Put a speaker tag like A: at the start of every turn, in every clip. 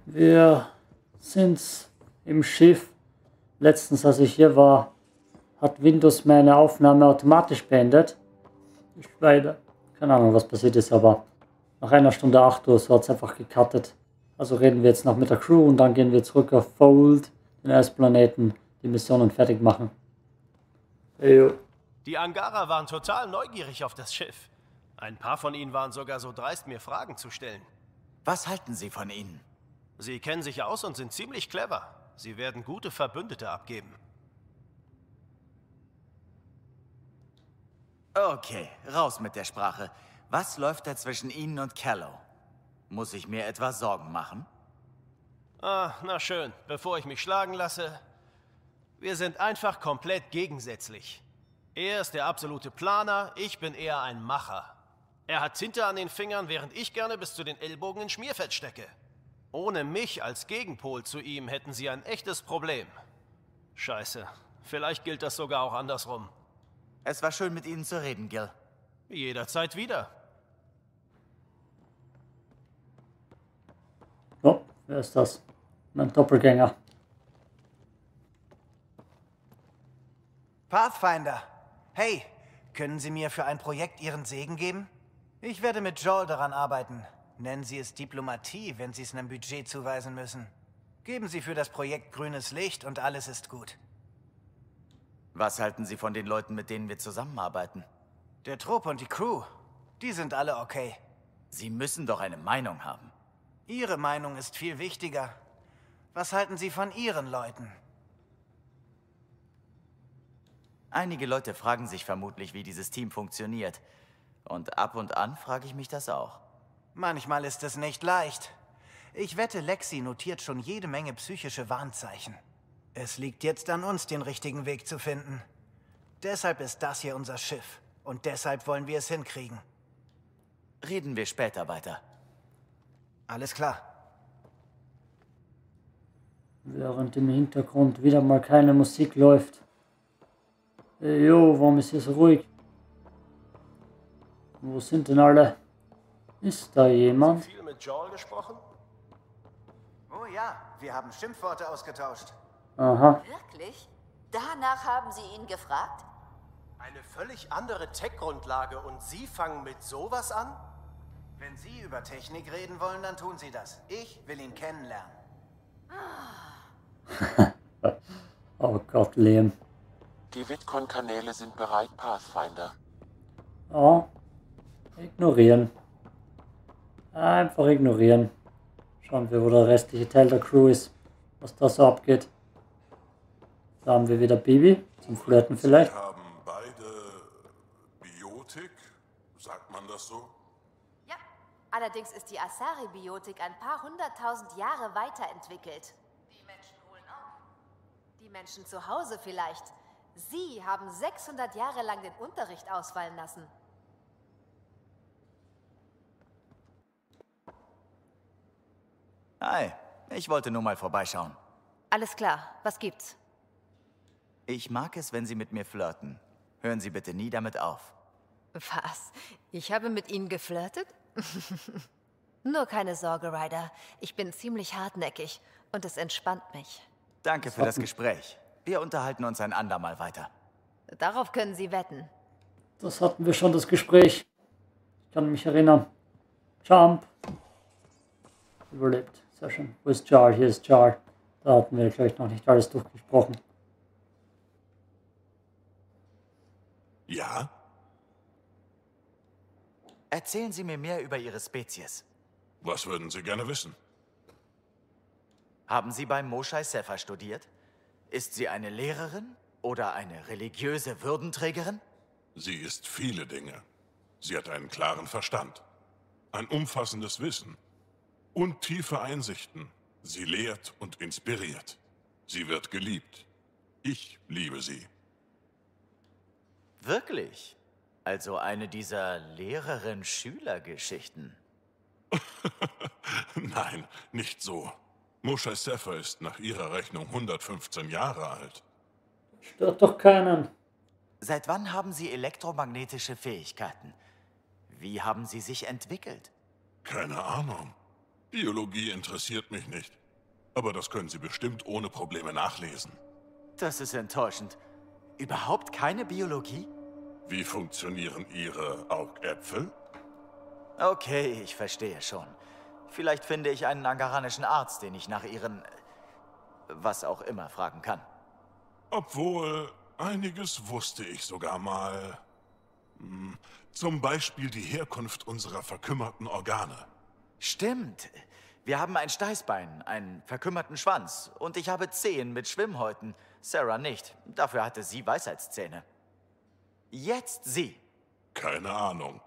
A: Wir sind im Schiff. Letztens, als ich hier war, hat Windows meine Aufnahme automatisch beendet. Ich leider. Keine Ahnung, was passiert ist, aber nach einer Stunde 8 Uhr so hat es einfach gecuttet. Also reden wir jetzt noch mit der Crew und dann gehen wir zurück auf Fold, den Eisplaneten, die Missionen fertig machen. Ejo.
B: Die Angara waren total neugierig auf das Schiff. Ein paar von ihnen waren sogar so dreist, mir Fragen zu stellen.
C: Was halten Sie von ihnen?
B: Sie kennen sich aus und sind ziemlich clever. Sie werden gute Verbündete abgeben.
C: Okay, raus mit der Sprache. Was läuft da zwischen Ihnen und Callow? Muss ich mir etwa Sorgen machen?
B: Ah, na schön, bevor ich mich schlagen lasse. Wir sind einfach komplett gegensätzlich. Er ist der absolute Planer, ich bin eher ein Macher. Er hat Tinte an den Fingern, während ich gerne bis zu den Ellbogen in Schmierfett stecke. Ohne mich als Gegenpol zu ihm hätten sie ein echtes Problem. Scheiße, vielleicht gilt das sogar auch andersrum.
C: Es war schön, mit Ihnen zu reden, Gil.
B: Jederzeit wieder.
A: Oh, wer ist das? Mein Doppelgänger.
D: Pathfinder. Hey, können Sie mir für ein Projekt Ihren Segen geben? Ich werde mit Joel daran arbeiten. Nennen Sie es Diplomatie, wenn Sie es einem Budget zuweisen müssen. Geben Sie für das Projekt grünes Licht und alles ist gut.
C: Was halten Sie von den Leuten, mit denen wir zusammenarbeiten?
D: Der Trupp und die Crew, die sind alle okay.
C: Sie müssen doch eine Meinung haben.
D: Ihre Meinung ist viel wichtiger. Was halten Sie von Ihren Leuten?
C: Einige Leute fragen sich vermutlich, wie dieses Team funktioniert. Und ab und an frage ich mich das auch.
D: Manchmal ist es nicht leicht. Ich wette, Lexi notiert schon jede Menge psychische Warnzeichen. Es liegt jetzt an uns, den richtigen Weg zu finden. Deshalb ist das hier unser Schiff. Und deshalb wollen wir es hinkriegen.
C: Reden wir später weiter.
D: Alles klar.
A: Während im Hintergrund wieder mal keine Musik läuft. Jo, warum ist hier so ruhig? Wo sind denn alle? Ist da jemand?
B: Viel mit Joel gesprochen?
D: Oh ja, wir haben Schimpfworte ausgetauscht.
A: Aha.
E: Wirklich? Danach haben Sie ihn gefragt?
B: Eine völlig andere Tech-Grundlage und Sie fangen mit sowas an?
D: Wenn Sie über Technik reden wollen, dann tun Sie das. Ich will ihn kennenlernen.
A: Oh Gott, Liam.
F: Die Vidcon-Kanäle sind bereit, Pathfinder.
A: Ja. Ignorieren. Einfach ignorieren. Schauen wir, wo der restliche Teil der Crew ist. Was da so abgeht. Da haben wir wieder Bibi. Zum Flirten vielleicht.
G: Sie haben beide Biotik? Sagt man das so?
E: Ja. Allerdings ist die Asari-Biotik ein paar hunderttausend Jahre weiterentwickelt. Die Menschen holen auf. Die Menschen zu Hause vielleicht. Sie haben 600 Jahre lang den Unterricht ausfallen lassen.
C: Hi, ich wollte nur mal vorbeischauen.
E: Alles klar, was gibt's?
C: Ich mag es, wenn Sie mit mir flirten. Hören Sie bitte nie damit auf.
E: Was? Ich habe mit Ihnen geflirtet? Nur keine Sorge, Ryder. Ich bin ziemlich hartnäckig und es entspannt mich.
C: Danke für das Gespräch. Wir unterhalten uns ein andermal weiter.
E: Darauf können Sie wetten.
A: Das hatten wir schon, das Gespräch. Ich kann mich erinnern. Jump. Überlebt. Sehr schön. Wo ist Jar? Hier ist Jar. Da hatten wir gleich noch nicht alles durchgesprochen.
G: Ja?
C: Erzählen Sie mir mehr über Ihre Spezies.
G: Was würden Sie gerne wissen?
C: Haben Sie beim Moshae Sefer studiert? Ist sie eine Lehrerin oder eine religiöse Würdenträgerin?
G: Sie ist viele Dinge. Sie hat einen klaren Verstand, ein umfassendes Wissen und tiefe Einsichten. Sie lehrt und inspiriert. Sie wird geliebt. Ich liebe sie.
C: Wirklich? Also eine dieser Lehrerin-Schüler-Geschichten?
G: Nein, nicht so. Moshae Sefer ist nach ihrer Rechnung 115 Jahre alt.
A: Stört doch keinen.
C: Seit wann haben Sie elektromagnetische Fähigkeiten? Wie haben sie sich entwickelt?
G: Keine Ahnung. Biologie interessiert mich nicht. Aber das können Sie bestimmt ohne Probleme nachlesen.
C: Das ist enttäuschend. Überhaupt keine Biologie?
G: Wie funktionieren Ihre Augäpfel?
C: Okay, ich verstehe schon. Vielleicht finde ich einen angaranischen Arzt, den ich nach ihren... was auch immer fragen kann.
G: Obwohl, einiges wusste ich sogar mal. Zum Beispiel die Herkunft unserer verkümmerten Organe.
C: Stimmt. Wir haben ein Steißbein, einen verkümmerten Schwanz und ich habe Zehen mit Schwimmhäuten. Sarah nicht. Dafür hatte sie Weisheitszähne. Jetzt sie.
G: Keine Ahnung.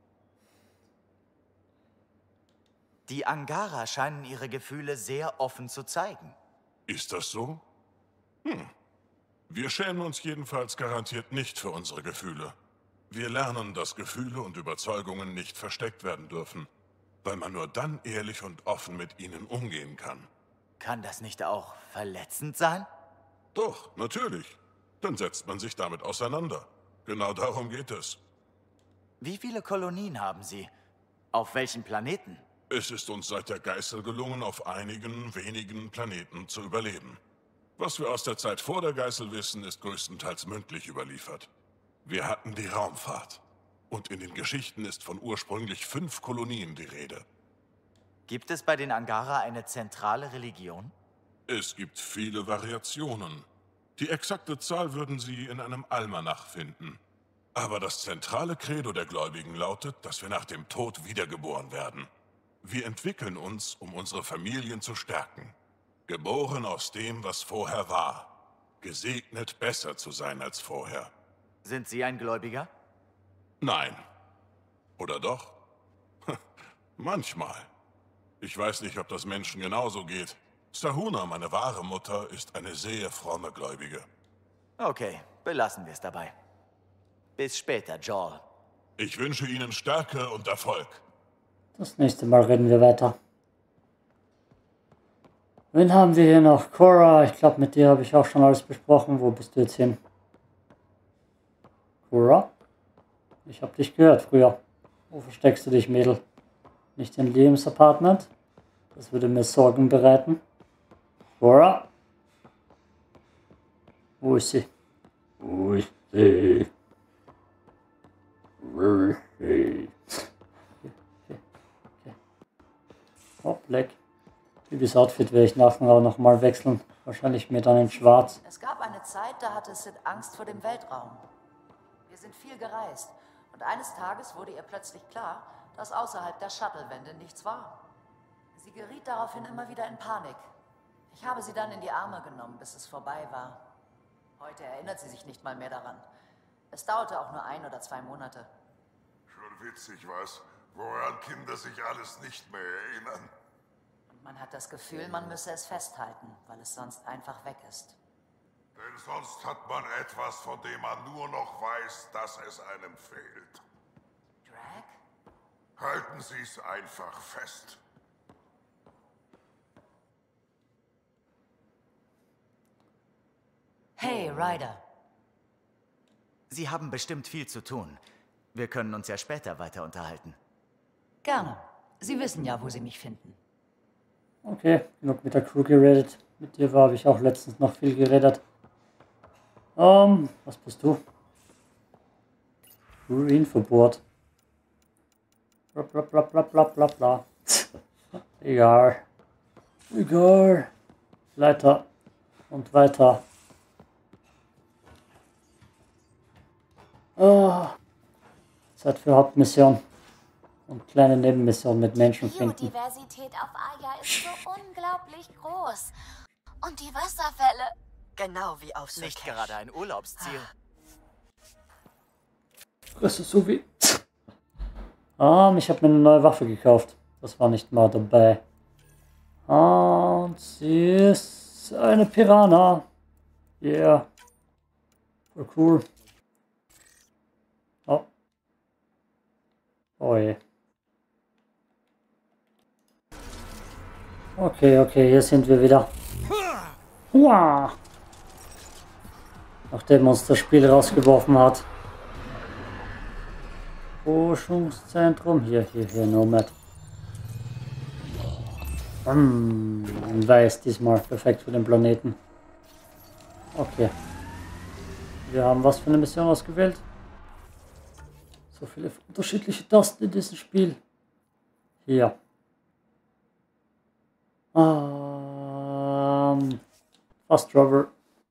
C: Die Angara scheinen ihre Gefühle sehr offen zu zeigen.
G: Ist das so? Wir schämen uns jedenfalls garantiert nicht für unsere Gefühle. Wir lernen, dass Gefühle und Überzeugungen nicht versteckt werden dürfen, weil man nur dann ehrlich und offen mit ihnen umgehen kann.
C: Kann das nicht auch verletzend sein?
G: Doch, natürlich. Dann setzt man sich damit auseinander. Genau darum geht es.
C: Wie viele Kolonien haben Sie? Auf welchen Planeten?
G: Es ist uns seit der Geißel gelungen, auf einigen wenigen Planeten zu überleben. Was wir aus der Zeit vor der Geißel wissen, ist größtenteils mündlich überliefert. Wir hatten die Raumfahrt. Und in den Geschichten ist von ursprünglich 5 Kolonien die Rede.
C: Gibt es bei den Angara eine zentrale Religion?
G: Es gibt viele Variationen. Die exakte Zahl würden Sie in einem Almanach finden. Aber das zentrale Credo der Gläubigen lautet, dass wir nach dem Tod wiedergeboren werden. Wir entwickeln uns, um unsere Familien zu stärken. Geboren aus dem, was vorher war. Gesegnet, besser zu sein als vorher.
C: Sind Sie ein Gläubiger?
G: Nein. Oder doch? Manchmal. Ich weiß nicht, ob das Menschen genauso geht. Sahuna, meine wahre Mutter, ist eine sehr fromme Gläubige.
C: Okay, belassen wir es dabei. Bis später, Joel.
G: Ich wünsche Ihnen Stärke und Erfolg.
A: Das nächste Mal reden wir weiter. Wen haben wir hier noch? Cora, ich glaube, mit dir habe ich auch schon alles besprochen. Wo bist du jetzt hin? Cora? Ich habe dich gehört früher. Wo versteckst du dich, Mädel? Nicht in Liams Apartment? Das würde mir Sorgen bereiten. Cora? Wo ist sie? Wo ist sie? Wo ist sie? Okay. Oh, Black. Bibis Outfit werde ich nachher auch noch mal wechseln. Wahrscheinlich mir dann in schwarz.
H: Es gab eine Zeit, da hatte Sid Angst vor dem Weltraum. Wir sind viel gereist. Und eines Tages wurde ihr plötzlich klar, dass außerhalb der Shuttlewände nichts war. Sie geriet daraufhin immer wieder in Panik. Ich habe sie dann in die Arme genommen, bis es vorbei war. Heute erinnert sie sich nicht mal mehr daran. Es dauerte auch nur 1 oder 2 Monate.
I: Schon witzig, was? Woran Kinder sich alles nicht mehr erinnern.
H: Und man hat das Gefühl, man müsse es festhalten, weil es sonst einfach weg ist.
I: Denn sonst hat man etwas, von dem man nur noch weiß, dass es einem fehlt.
H: Drag?
I: Halten Sie es einfach fest.
H: Hey, Ryder.
C: Sie haben bestimmt viel zu tun. Wir können uns ja später weiter unterhalten.
H: Gerne. Sie wissen ja, wo Sie mich finden.
A: Okay, genug mit der Crew geredet. Mit dir habe ich auch letztens noch viel geredet. Was bist du? Ruinverbot. Bla bla bla bla bla bla bla. Egal. Egal. Leiter. Und weiter. Zeit für Hauptmission. Und kleine Nebenmission mit Menschen finden.
J: Die Biodiversität auf Aya ist so unglaublich groß. Und die Wasserfälle.
H: Genau wie auf
C: Nicht
H: Surkesh.
C: gerade ein Urlaubsziel.
A: Das ist so wie... ich habe mir eine neue Waffe gekauft. Das war nicht mal dabei. Und sie ist eine Piranha. Yeah. Voll cool. Oh. Oh je. Okay, hier sind wir wieder. Hua! Nachdem uns das Spiel rausgeworfen hat. Forschungszentrum. Hier, Nomad. Weiß diesmal. Perfekt für den Planeten. Okay. Wir haben was für eine Mission ausgewählt. So viele unterschiedliche Tasten in diesem Spiel. Hier. Fast Travel.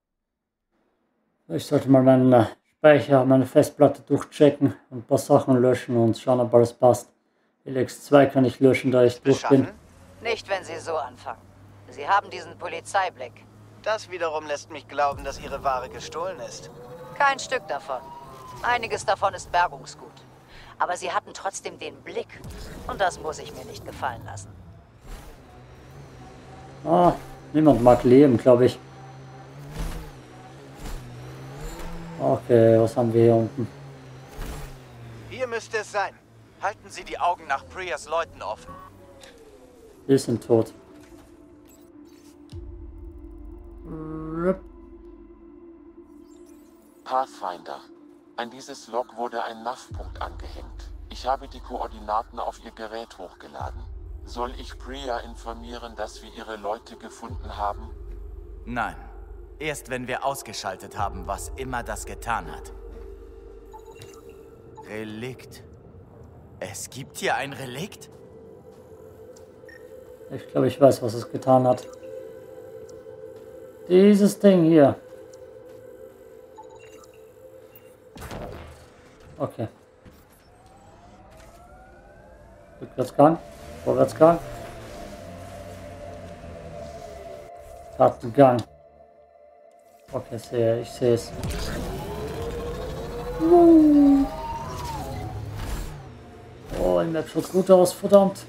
A: Ich sollte mal meinen Speicher, meine Festplatte durchchecken und ein paar Sachen löschen und schauen, ob alles passt. Elex 2 kann ich löschen, da ich durch bin.
H: Nicht, wenn Sie so anfangen. Sie haben diesen Polizeiblick.
D: Das wiederum lässt mich glauben, dass Ihre Ware gestohlen ist.
H: Kein Stück davon. Einiges davon ist Bergungsgut. Aber Sie hatten trotzdem den Blick. Und das muss ich mir nicht gefallen lassen.
A: Ah, niemand mag leben, glaube ich. Okay, was haben wir hier unten?
D: Hier müsste es sein.
C: Halten Sie die Augen nach Prias Leuten offen.
A: Wir sind tot.
F: Pathfinder. An dieses Log wurde ein NAV-Punkt angehängt. Ich habe die Koordinaten auf Ihr Gerät hochgeladen. Soll ich Priya informieren, dass wir ihre Leute gefunden haben?
C: Nein. Erst wenn wir ausgeschaltet haben, was immer das getan hat. Relikt. Es gibt hier ein Relikt?
A: Ich glaube, ich weiß, was es getan hat. Dieses Ding hier. Okay. Rückwärtsgang. Vorwärtsgang. Kartengang. Okay, ich sehe es. Oh, die Map schaut gut aus, verdammt.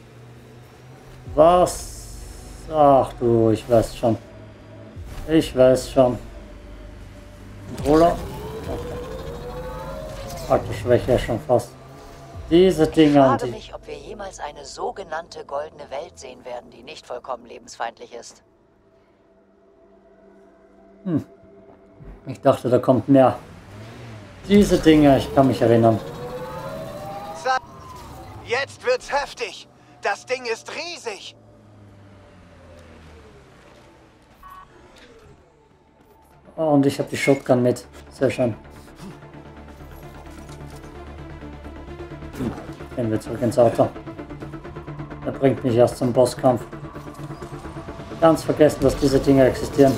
A: Was? Ach du, ich weiß schon. Ich weiß schon. Controller. Okay. Alter Schwäche schon fast. Diese Dinger.
H: Ich frage mich, ob wir jemals eine sogenannte goldene Welt sehen werden, die nicht vollkommen lebensfeindlich ist.
A: Ich dachte, da kommt mehr. Diese Dinger, ich kann mich erinnern.
D: Jetzt wird's heftig. Das Ding ist riesig.
A: Oh, und ich habe die Shotgun mit. Sehr schön. Gehen wir zurück ins Auto. Der bringt mich erst zum Bosskampf. Ganz vergessen, dass diese Dinge existieren.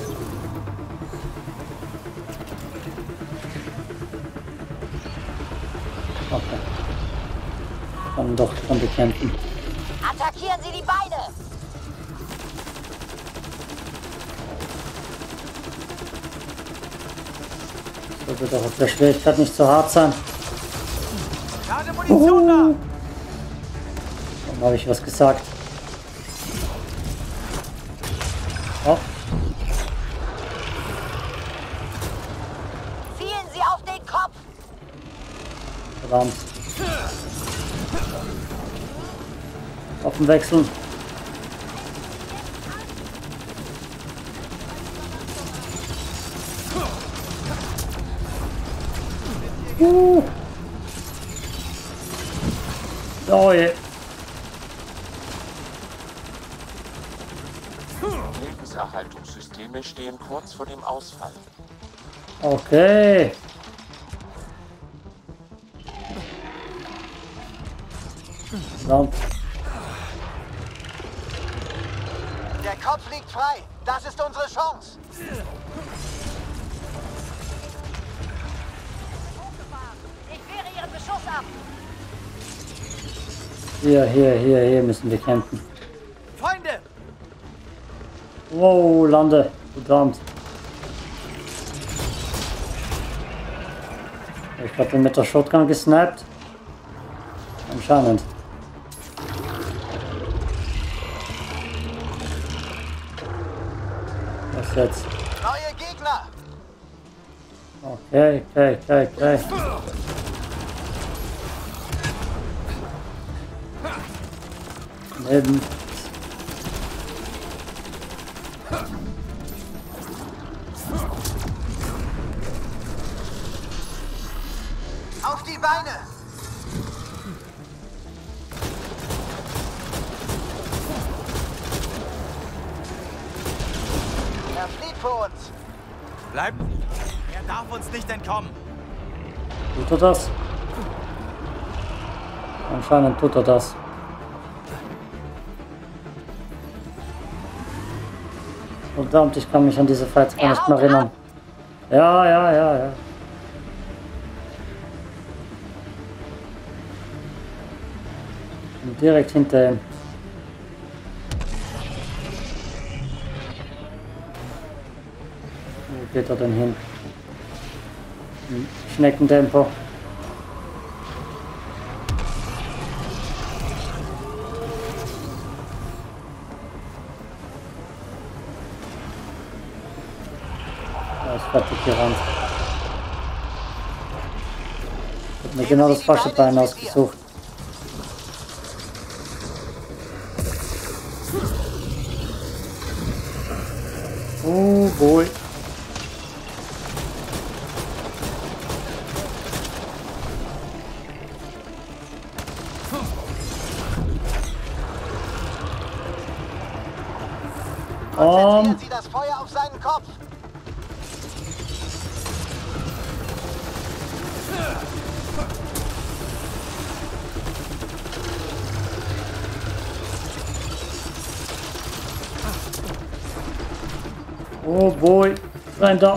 A: Okay. Kann doch schon bekämpfen.
J: Attackieren Sie die Beine!
A: Sollte doch auf der Schwierigkeit nicht so hart sein.
D: Keine Munition da!
A: Warum habe ich was gesagt? Oh.
J: Zielen Sie auf den Kopf!
A: Verdammt. Waffen wechseln. Oh je.
F: Lebenserhaltungssysteme stehen kurz vor dem Ausfall.
A: Okay. Verdammt.
D: Der Kopf liegt frei. Das ist unsere Chance.
J: Ich wehre Ihren Beschuss ab!
A: Hier müssen wir kämpfen.
D: Freunde!
A: Wow, lande. Verdammt. Ich habe mit der Shotgun gesniped. Anscheinend. Was jetzt?
D: Neue Gegner!
A: Okay. Neben.
D: Auf die Beine! vor uns.
C: Bleibt! Er darf uns nicht entkommen.
A: Tut er das? Anscheinend tut er das. Verdammt, ich kann mich an diese Fights gar nicht mehr erinnern. Ja. Und direkt hinter ihm. Wo geht er denn hin? Im Schneckentempo. Er ist fertig gerannt. Ich hab mir genau das falsche Bein ausgesucht. Oh boy.
D: Konzentrieren Sie das Feuer auf seinen Kopf.
A: Oh boy. Rein da.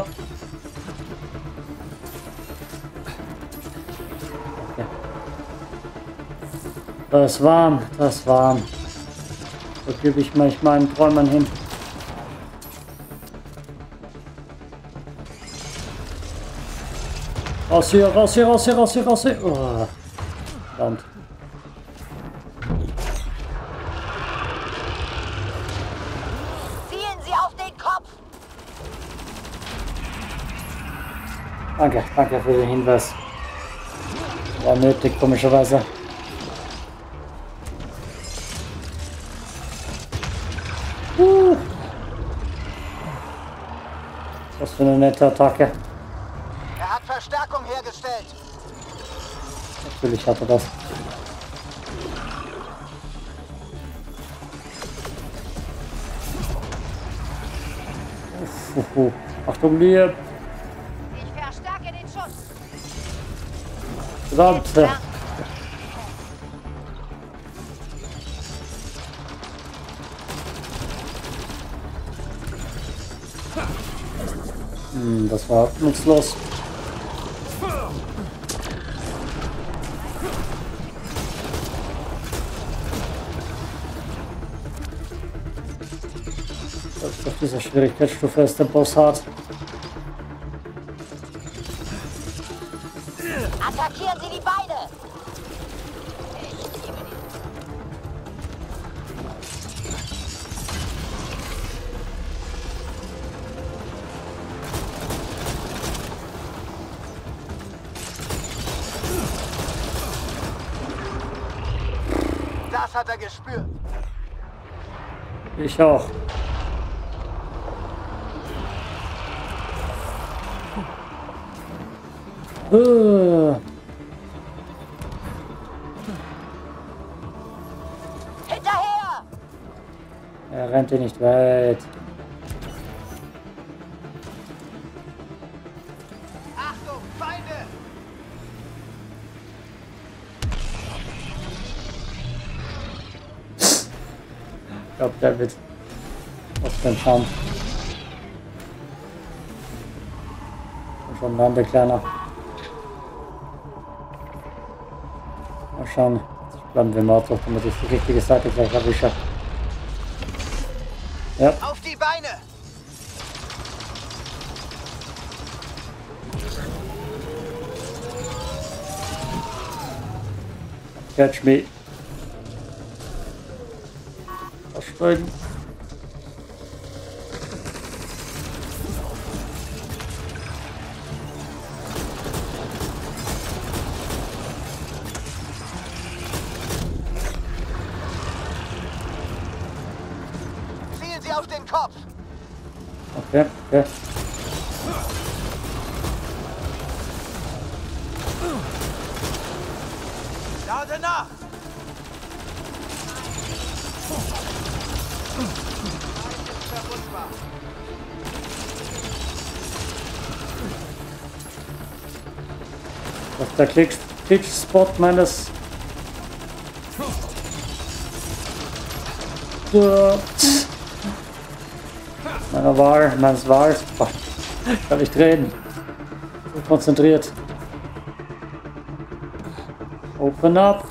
A: Okay. Das ist warm. Das ist warm. Da gebe ich manchmal einen Träumern hin. Raus hier, raus hier, raus hier, raus hier, raus hier. Oh. Verdammt.
J: Zielen Sie auf den Kopf!
A: Danke für den Hinweis. War nötig, komischerweise. Was für eine nette Attacke.
D: Er hat Verstärkung hergestellt.
A: Natürlich hat er das. Achtung, mir.
J: Ich verstärke den Schutz.
A: Verdammt. Das war nutzlos. Selbst auf dieser Schwierigkeitsstufe ist der Boss hart.
J: Attackieren Sie die Beine!
D: Das hat er gespürt.
A: Ich auch.
J: Hinterher!
A: Er rennt hier nicht weit.
D: Achtung, Feinde!
A: Ich glaube, der wird aus dem Schauen. Und schon dann der Kleiner. Mal schauen. Jetzt bleiben wir im Auto, damit ich die richtige Seite gleich erwische. Ja.
D: Auf die Beine!
A: Catch me. Aussteigen.
D: Zielen Sie auf den Kopf!
A: Okay.
C: Lade nach!
A: der Glitch-Spot meines... meines Wahls. Kann ich drehen. So konzentriert. Open up.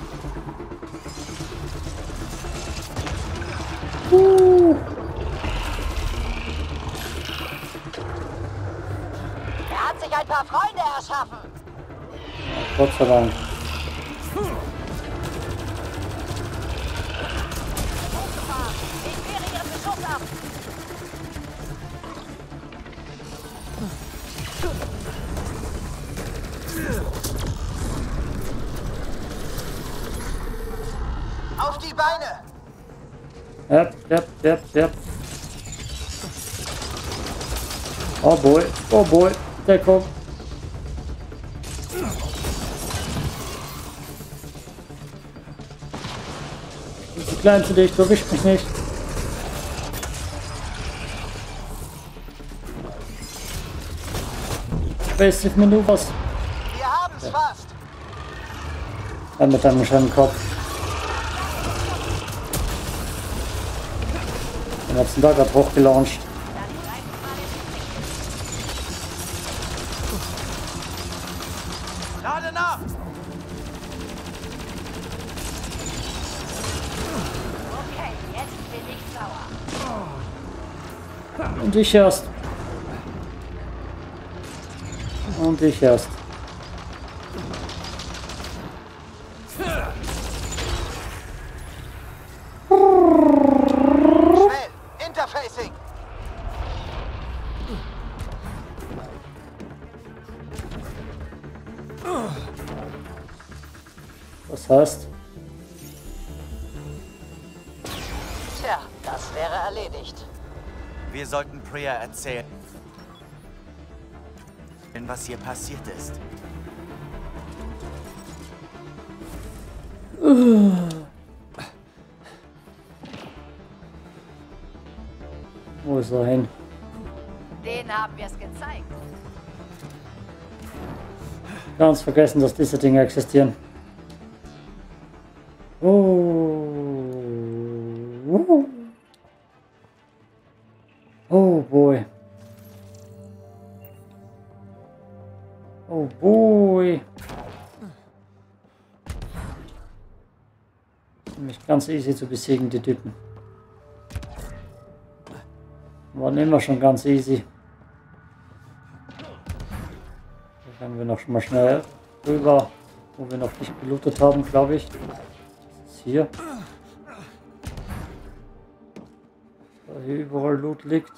H: Er hat sich ein paar Freunde erschaffen.
A: Gott sei Dank.
H: Ich wehre ihren Beschuss ab.
D: Auf die Beine!
A: Yep. Oh boy, Deckung. Ich bin zu klein für dich, du erwischt mich nicht. Basic Maneuvers.
D: Wir haben's fast!
A: Ja, mit deinem schönen Kopf. Den hat's da gerade hochgelauncht.
C: Lade nach!
H: Okay, jetzt bin ich sauer.
A: Und ich erst.
D: Schnell! Interfacing!
A: Das heißt,
H: Tja, das wäre erledigt.
C: Wir sollten Priya erzählen, was hier passiert ist.
A: wo ist er hin?
H: Denen haben wir es gezeigt.
A: Ganz vergessen, dass diese Dinge existieren. Oh boy. Oh boy. Nämlich ganz easy zu besiegen, die Typen. Waren immer schon ganz easy. Da rennen wir noch schon mal schnell rüber, wo wir noch nicht gelootet haben, glaube ich. Das ist hier. Da hier überall Loot liegt.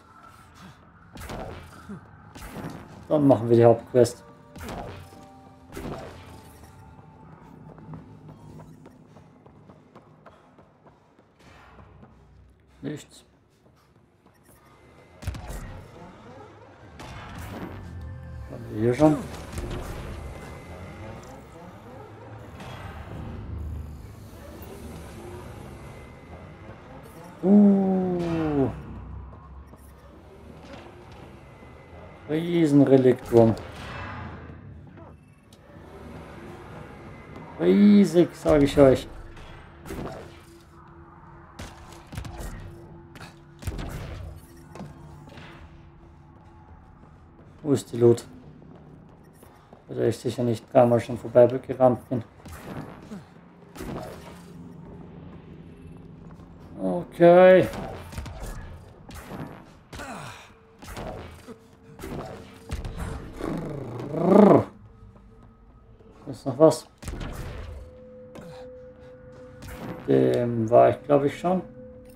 A: Dann machen wir die Hauptquest. Nichts. Haben wir hier schon? Riesenrelikturm. Riesig, sage ich euch. Wo ist die Loot? Bei der ich sicher nicht dreimal schon vorbeigerannt bin. Okay. Ist noch was? Dem war ich, glaube ich, schon.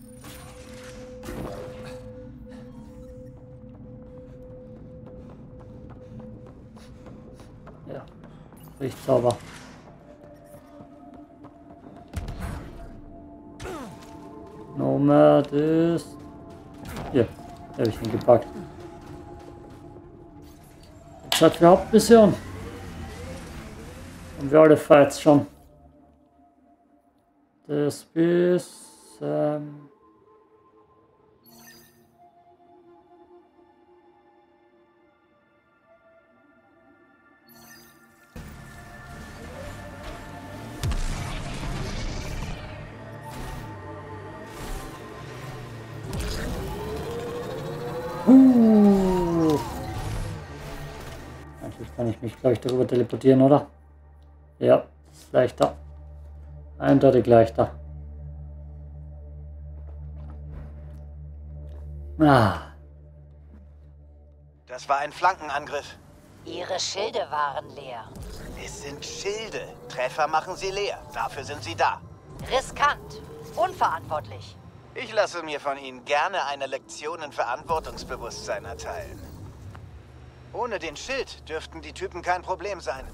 A: Ja, riecht sauber. Nomad ist... Hier, habe ich ihn gepackt. Zeit für Hauptmission. Und wir alle Fights schon. Das bis... kann ich mich, glaube ich, darüber teleportieren, oder? Ja, das ist leichter. Eindeutig leichter. Ah.
D: Das war ein Flankenangriff.
H: Ihre Schilde waren leer.
D: Es sind Schilde. Treffer machen sie leer. Dafür sind sie da.
H: Riskant. Unverantwortlich.
D: Ich lasse mir von Ihnen gerne eine Lektion in Verantwortungsbewusstsein erteilen. Ohne den Schild dürften die Typen kein Problem sein.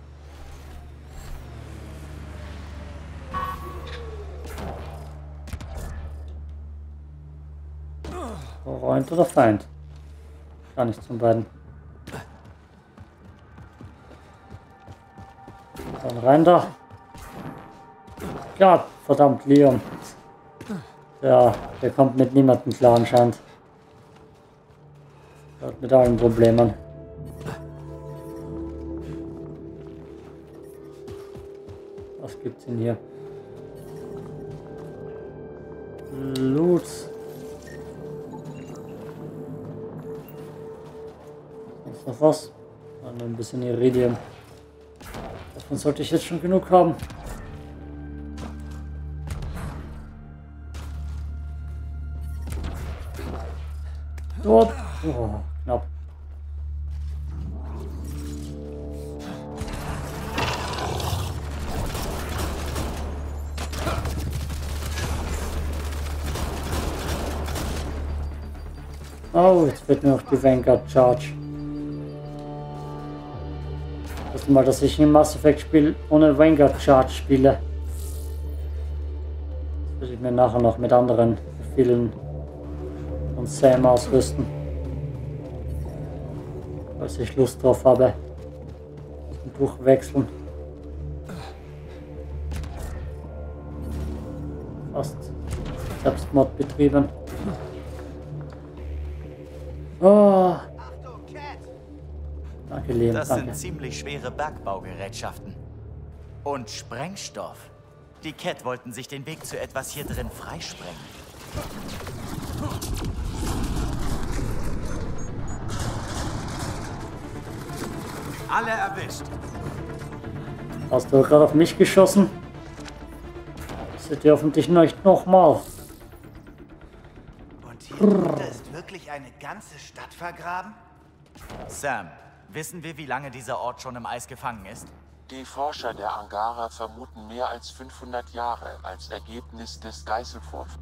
A: Freund oder Feind? Gar nichts von beiden. Dann rein da. Ja, verdammt, Leon. Ja, der kommt mit niemandem klar anscheinend. Der hat mit allen Problemen. Was gibt's denn hier? Loot. Sonst noch was? Dann ein bisschen Iridium. Davon sollte ich jetzt schon genug haben. Dort. Oh, knapp. Oh, jetzt fehlt mir noch die Vanguard Charge. Das erste Mal, dass ich ein Mass Effect Spiel ohne Vanguard Charge spiele. Das würde ich mir nachher noch mit anderen Befehlen und Sam ausrüsten. Falls ich Lust drauf habe. Zum Durchwechseln. Fast Selbstmord betrieben. Oh. Danke, Liam,
C: Das
A: danke.
C: sind ziemlich schwere Bergbaugerätschaften. Und Sprengstoff. Die Cat wollten sich den Weg zu etwas hier drin freisprengen.
B: Alle erwischt.
A: Hast du gerade auf mich geschossen? Das seht ihr hoffentlich nicht nochmal.
D: Und hier drunter ist wirklich eine ganze Stadt vergraben?
C: Sam, wissen wir, wie lange dieser Ort schon im Eis gefangen ist?
F: Die Forscher der Angara vermuten mehr als 500 Jahre als Ergebnis des Geiselvorfalls.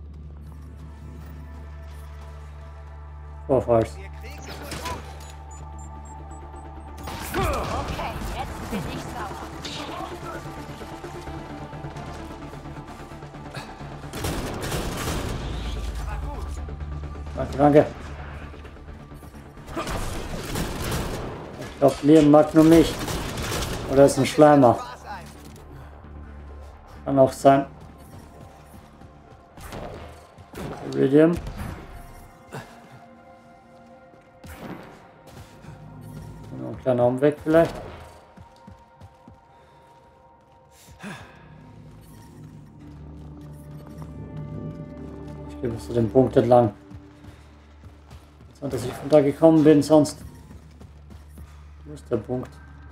A: Vorfalls.
J: Okay, jetzt bin ich sauer.
A: Danke, danke. Ich glaube, Liam mag nur mich. Oder ist ein Schleimer. Kann auch sein. Iridium. Noch ein kleiner Umweg vielleicht. Ich gehe bis zu dem Punkt entlang. So, dass ich von da gekommen bin, sonst. Wo ist der Punkt?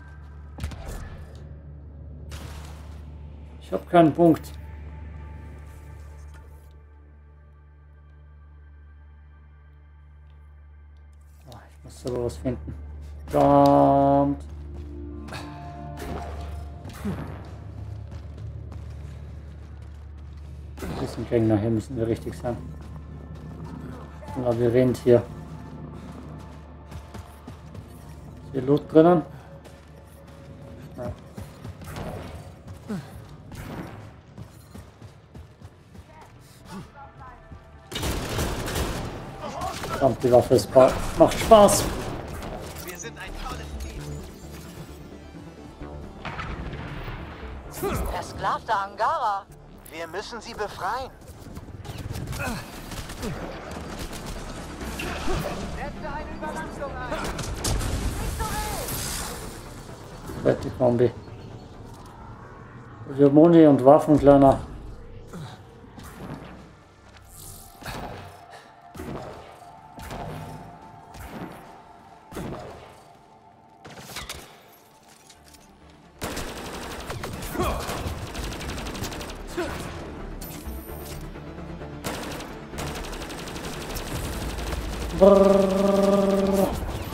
A: Ich habe keinen Punkt. Oh, ich muss aber was finden. Verdammt. Diesen Gegner hier müssen wir richtig sein. Ein Labyrinth hier. Ist hier Loot drinnen? Ja. Verdammt, die Waffe ist macht Spaß.
D: Wir sind ein tolles Team.
H: Versklavte Angara.
D: Wir müssen sie befreien. Setze eine Überlastung ein.
A: Fette Kombi. Moni und Waffen, kleiner. Brrrr.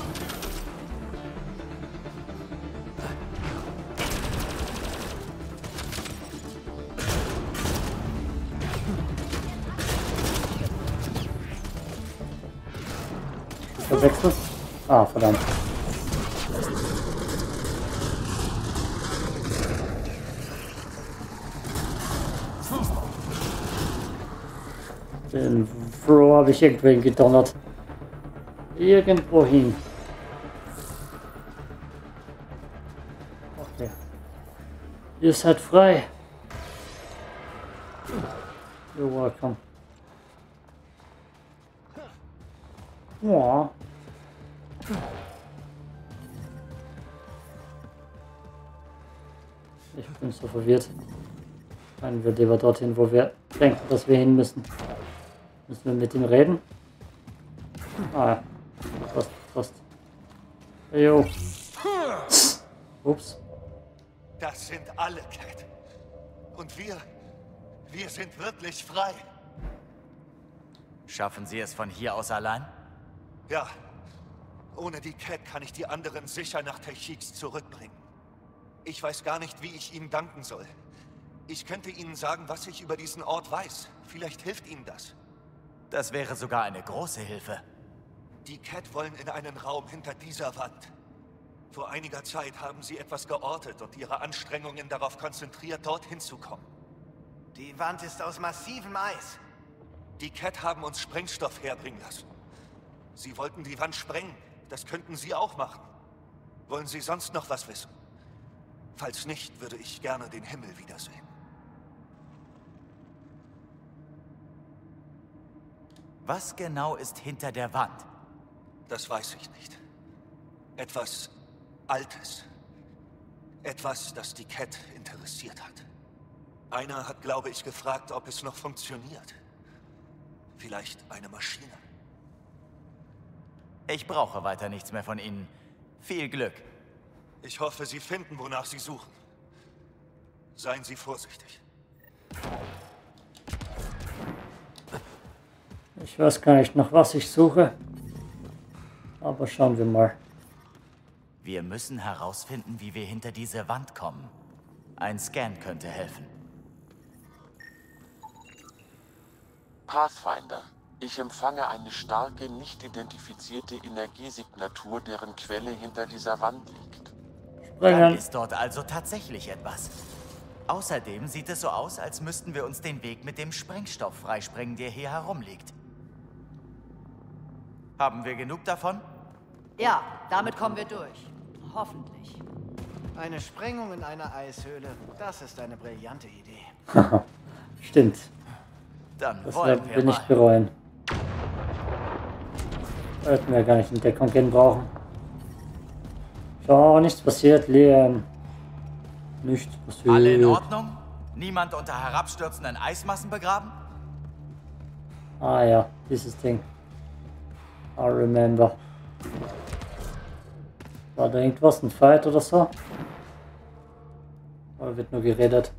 A: Verwechselt? Ah, verdammt. Den Bro habe ich irgendwohin gedonnert. Irgendwohin. Okay. Ihr seid frei. You're welcome. Ja. Ich bin so verwirrt. Rennen wir lieber dorthin, wo wir denken, dass wir hin müssen. Müssen wir mit ihm reden? Ah ja. Fast. Jo. Ups.
K: Das sind alle, Cat. Und wir sind wirklich frei.
C: Schaffen Sie es von hier aus allein?
K: Ja. Ohne die Cat kann ich die anderen sicher nach Techix zurückbringen. Ich weiß gar nicht, wie ich Ihnen danken soll. Ich könnte Ihnen sagen, was ich über diesen Ort weiß. Vielleicht hilft Ihnen das.
C: Das wäre sogar eine große Hilfe.
K: Die Cat wollen in einen Raum hinter dieser Wand. Vor einiger Zeit haben sie etwas geortet und ihre Anstrengungen darauf konzentriert, dorthin zu kommen.
D: Die Wand ist aus massivem Eis.
K: Die Cat haben uns Sprengstoff herbringen lassen. Sie wollten die Wand sprengen. Das könnten Sie auch machen. Wollen Sie sonst noch was wissen? Falls nicht, würde ich gerne den Himmel wiedersehen.
C: Was genau ist hinter der Wand?
K: Das weiß ich nicht. Etwas Altes. Etwas, das die Cat interessiert hat. Einer hat, glaube ich, gefragt, ob es noch funktioniert. Vielleicht eine Maschine.
C: Ich brauche weiter nichts mehr von Ihnen. Viel Glück.
K: Ich hoffe, Sie finden, wonach Sie suchen. Seien Sie vorsichtig.
A: Ich weiß gar nicht, nach was ich suche. Aber schauen wir mal.
C: Wir müssen herausfinden, wie wir hinter diese Wand kommen. Ein Scan könnte helfen.
F: Pathfinder. Ich empfange eine starke, nicht identifizierte Energiesignatur, deren Quelle hinter dieser Wand liegt.
C: Dann ist dort also tatsächlich etwas. Außerdem sieht es so aus, als müssten wir uns den Weg mit dem Sprengstoff freisprengen, der hier herumliegt. Haben wir genug davon?
H: Ja, damit kommen wir durch. Hoffentlich.
D: Eine Sprengung in einer Eishöhle, das ist eine brillante Idee.
A: Stimmt.
C: Dann
A: Das
C: wollen
A: werden
C: wir
A: wir nicht
C: mal.
A: bereuen. Sollten wir gar nicht in Deckung gehen brauchen. Schau, nichts passiert, Liam. Nichts passiert.
C: Alle in Ordnung? Niemand unter herabstürzenden Eismassen begraben?
A: Ah ja, dieses Ding. I remember. War da irgendwas, ein Fight oder so? Oder wird nur geredet?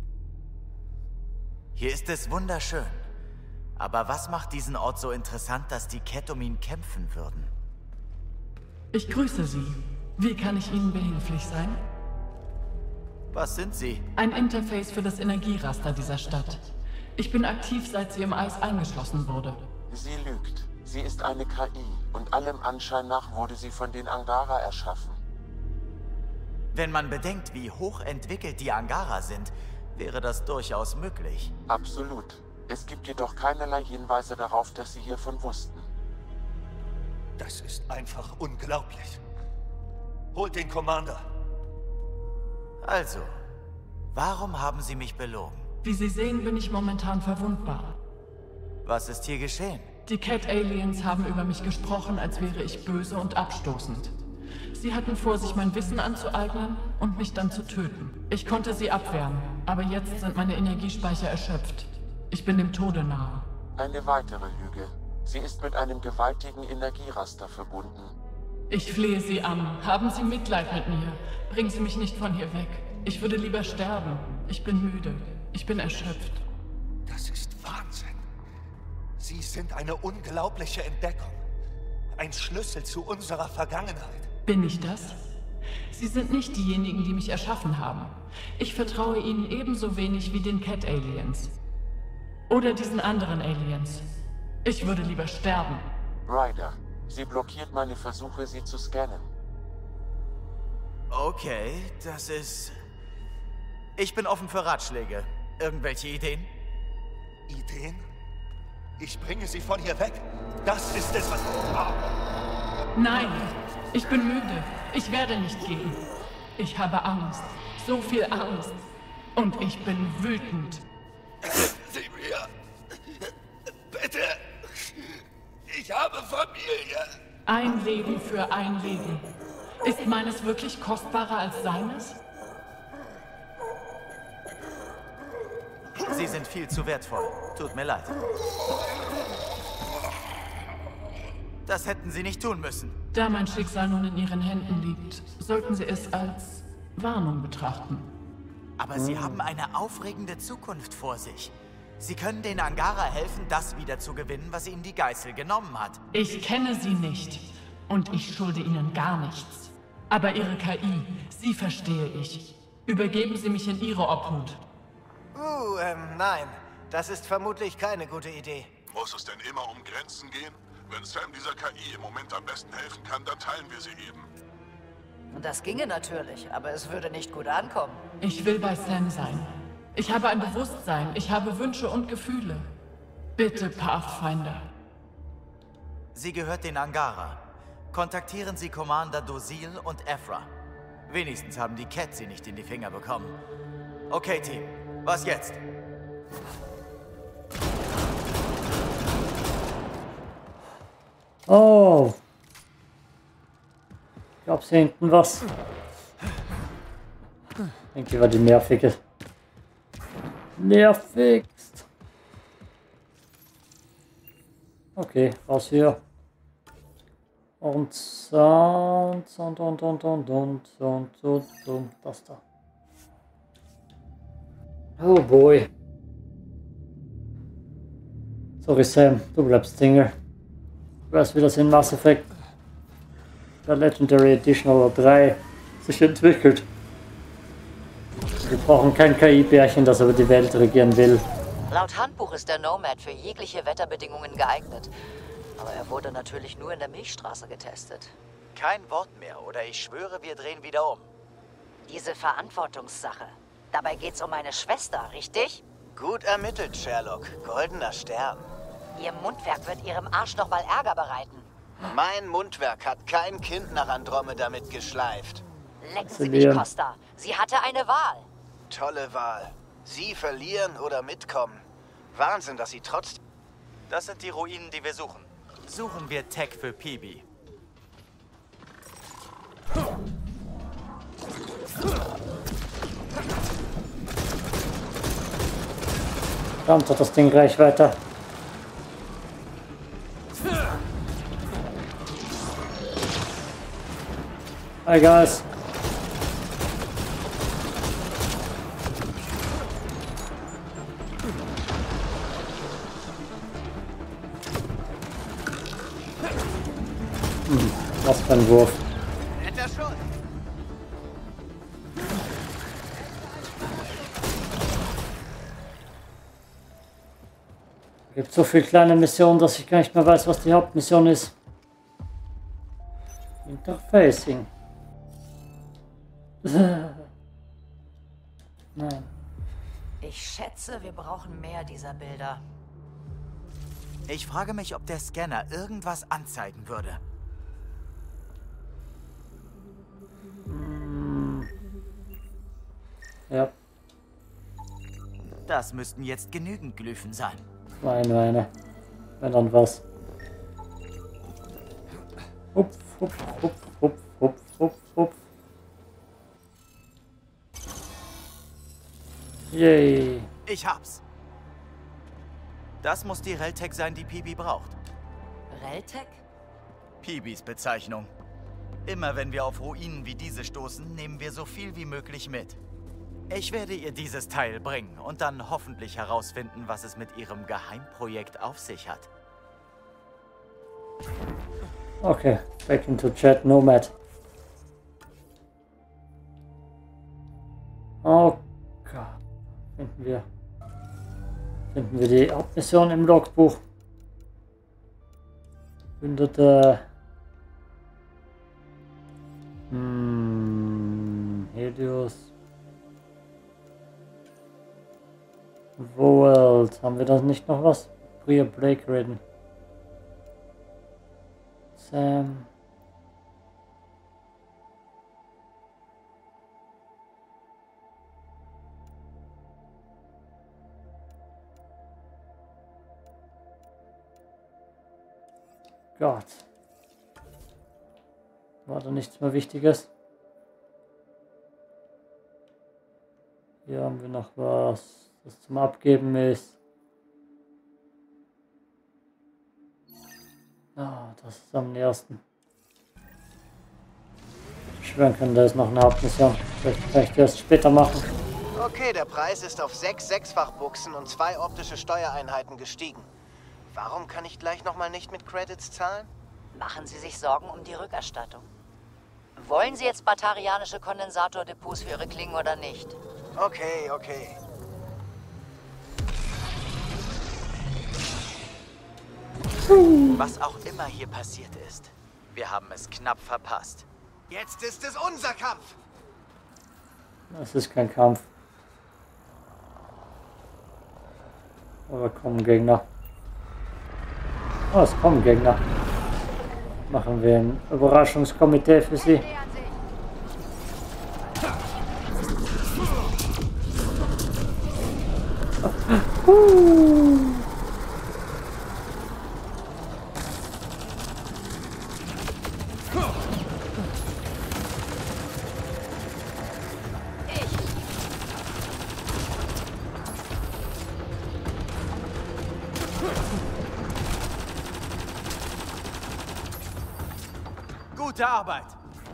C: Hier ist es wunderschön. Aber was macht diesen Ort so interessant, dass die Cat um ihn kämpfen würden?
L: Ich grüße Sie. Wie kann ich Ihnen behilflich sein?
C: Was sind Sie?
L: Ein Interface für das Energieraster dieser Stadt. Ich bin aktiv, seit sie im Eis eingeschlossen wurde.
F: Sie lügt. Sie ist eine KI und allem Anschein nach wurde sie von den Angara erschaffen.
C: Wenn man bedenkt, wie hochentwickelt die Angara sind, wäre das durchaus möglich.
F: Absolut. Es gibt jedoch keinerlei Hinweise darauf, dass sie hiervon wussten.
K: Das ist einfach unglaublich. Holt den Commander.
C: Also, warum haben Sie mich belogen?
L: Wie Sie sehen, bin ich momentan verwundbar.
C: Was ist hier geschehen?
L: Die Cat-Aliens haben über mich gesprochen, als wäre ich böse und abstoßend. Sie hatten vor, sich mein Wissen anzueignen und mich dann zu töten. Ich konnte sie abwehren, aber jetzt sind meine Energiespeicher erschöpft. Ich bin dem Tode nahe.
F: Eine weitere Lüge. Sie ist mit einem gewaltigen Energieraster verbunden.
L: Ich flehe Sie an. Haben Sie Mitleid mit mir. Bringen Sie mich nicht von hier weg. Ich würde lieber sterben. Ich bin müde. Ich bin erschöpft.
K: Das ist Wahnsinn. Sie sind eine unglaubliche Entdeckung. ein Schlüssel zu unserer Vergangenheit.
L: Bin ich das? Sie sind nicht diejenigen, die mich erschaffen haben. Ich vertraue ihnen ebenso wenig wie den Cat Aliens. Oder diesen anderen Aliens. Ich würde lieber sterben.
F: Ryder, sie blockiert meine Versuche, sie zu scannen.
C: Okay, das ist... Ich bin offen für Ratschläge. Irgendwelche Ideen?
K: Ideen? Ich bringe sie von hier weg. Das ist es, was...
L: Nein, ich bin müde. Ich werde nicht gehen. Ich habe Angst. So viel Angst. Und ich bin wütend.
K: Sie mir... Bitte... Ich habe Familie.
L: Ein Leben für ein Leben. Ist meines wirklich kostbarer als seines?
C: Sie sind viel zu wertvoll. Tut mir leid. Das hätten Sie nicht tun müssen.
L: Da mein Schicksal nun in Ihren Händen liegt, sollten Sie es als Warnung betrachten.
C: Aber Sie haben eine aufregende Zukunft vor sich. Sie können den Angara helfen, das wieder zu gewinnen, was Ihnen die Geißel genommen hat.
L: Ich kenne Sie nicht. Und ich schulde Ihnen gar nichts. Aber Ihre KI, sie verstehe ich. Übergeben Sie mich in Ihre Obhut.
D: Nein. Das ist vermutlich keine gute Idee.
G: Muss es denn immer um Grenzen gehen? Wenn Sam dieser KI im Moment am besten helfen kann, dann teilen wir sie eben.
H: Das ginge natürlich, aber es würde nicht gut ankommen.
L: Ich will bei Sam sein. Ich habe ein Bewusstsein, ich habe Wünsche und Gefühle. Bitte, Pathfinder.
C: Sie gehört den Angara. Kontaktieren Sie Commander Dosil und Ephra. Wenigstens haben die Cat sie nicht in die Finger bekommen. Okay, Team. Was jetzt?
A: Oh. Ich glaube, hier hinten was. Ich denke, war die nervige. Nervigst. Okay, raus hier. Und das da. Oh boy. Sorry Sam, du bleibst Single. Du weißt, wie das in Mass Effect der Legendary Edition oder 3 sich entwickelt. Wir brauchen kein KI-Bärchen, das aber die Welt regieren will.
H: Laut Handbuch ist der Nomad für jegliche Wetterbedingungen geeignet. Aber er wurde natürlich nur in der Milchstraße getestet.
C: Kein Wort mehr, oder ich schwöre, wir drehen wieder um.
H: Diese Verantwortungssache. Dabei geht's um meine Schwester, richtig?
D: Gut ermittelt, Sherlock. Goldener Stern.
H: Ihr Mundwerk wird ihrem Arsch noch mal Ärger bereiten.
D: Mein Mundwerk hat kein Kind nach Andromeda mitgeschleift.
H: Lecken Sie mich, Costa. Sie hatte eine Wahl.
D: Tolle Wahl. Sie verlieren oder mitkommen. Wahnsinn, dass Sie trotzdem...
C: Das sind die Ruinen, die wir suchen. Suchen wir Tech für Peebee.
A: Verdammt, hat das Ding gleich weiter. Hi guys. Was für ein Wurf.
D: Netter Schuss.
A: Es gibt so viele kleine Missionen, dass ich gar nicht mehr weiß, was die Hauptmission ist. Interfacing. Nein.
H: Ich schätze, wir brauchen mehr dieser Bilder.
C: Ich frage mich, ob der Scanner irgendwas anzeigen würde.
A: Ja.
C: Das müssten jetzt genügend Glyphen sein.
A: Meine. Wenn dann was. Hupf, hupf, hupf, hupf, hupf, hupf, hupf. Yay.
C: Ich hab's. Das muss die Reltech sein, die Peebee braucht.
H: Reltech?
C: Peebees Bezeichnung. Immer wenn wir auf Ruinen wie diese stoßen, nehmen wir so viel wie möglich mit. Ich werde ihr dieses Teil bringen und dann hoffentlich herausfinden, was es mit ihrem Geheimprojekt auf sich hat.
A: Okay, back into chat, Nomad. Oh Gott. Finden wir die Hauptmission im Logbuch. Bündete. Helios. World. Haben wir da nicht noch was? Priya Blake reden. Sam. Gott. War da nichts mehr Wichtiges? Hier haben wir noch was, das zum Abgeben ist. Ah, das ist am nächsten. Ich schwören können, da ist noch eine Hauptmission. Vielleicht kann ich das später machen.
D: Okay, der Preis ist auf 6 Sechsfachbuchsen und 2 optische Steuereinheiten gestiegen. Warum kann ich gleich nochmal nicht mit Credits zahlen?
H: Machen Sie sich Sorgen um die Rückerstattung. Wollen Sie jetzt batarianische Kondensatordepots für Ihre Klingen oder nicht?
D: Okay.
C: Was auch immer hier passiert ist, wir haben es knapp verpasst.
D: Jetzt ist es unser Kampf!
A: Das ist kein Kampf. Aber kommen Gegner. Oh, es kommen Gegner. Machen wir ein Überraschungskomitee für sie.
B: Gute Arbeit!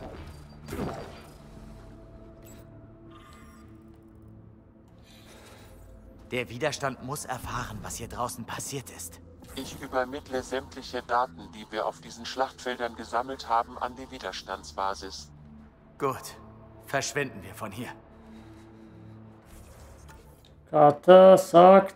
C: Der Widerstand muss erfahren, was hier draußen passiert ist.
F: Ich übermittle sämtliche Daten, die wir auf diesen Schlachtfeldern gesammelt haben, an die Widerstandsbasis.
C: Gut, verschwinden wir von hier.
A: Carter sagt...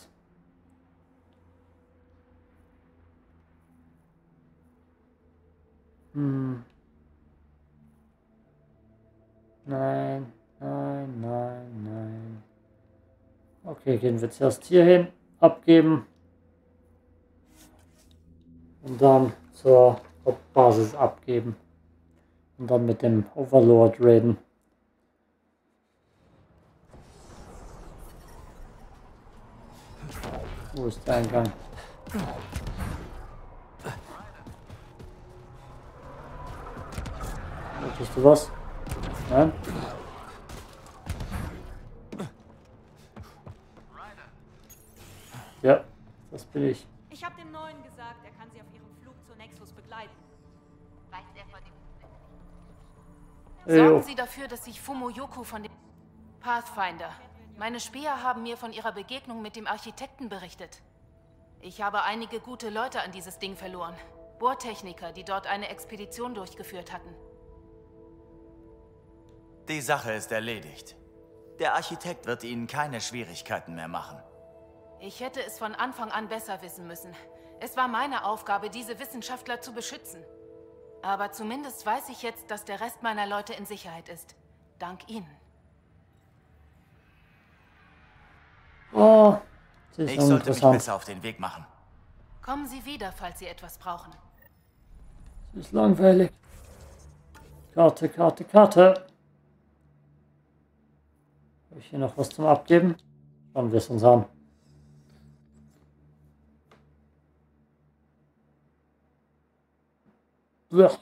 A: Nein. Okay, gehen wir zuerst hier hin, abgeben. Und dann zur Hauptbasis abgeben. Und dann mit dem Overlord reden. Wo ist der Eingang? Möchtest du was? Nein? Ja, das bin ich.
M: Ich habe dem Neuen gesagt, er kann Sie auf Ihrem Flug zur Nexus begleiten.
E: Weiß er von dem...
M: Sorgen Sie dafür, dass sich Fumoyoku von dem Pathfinder... Meine Späher haben mir von ihrer Begegnung mit dem Architekten berichtet. Ich habe einige gute Leute an dieses Ding verloren. Bohrtechniker, die dort eine Expedition durchgeführt hatten.
C: Die Sache ist erledigt. Der Architekt wird Ihnen keine Schwierigkeiten mehr machen.
M: Ich hätte es von Anfang an besser wissen müssen. Es war meine Aufgabe, diese Wissenschaftler zu beschützen. Aber zumindest weiß ich jetzt, dass der Rest meiner Leute in Sicherheit ist. Dank Ihnen.
A: Oh, das ist
C: ich sollte mich besser auf den Weg machen.
M: Kommen Sie wieder, falls Sie etwas brauchen.
A: Das ist langweilig. Karte. Habe ich hier noch was zum Abgeben? Schauen wir es uns an. Blah.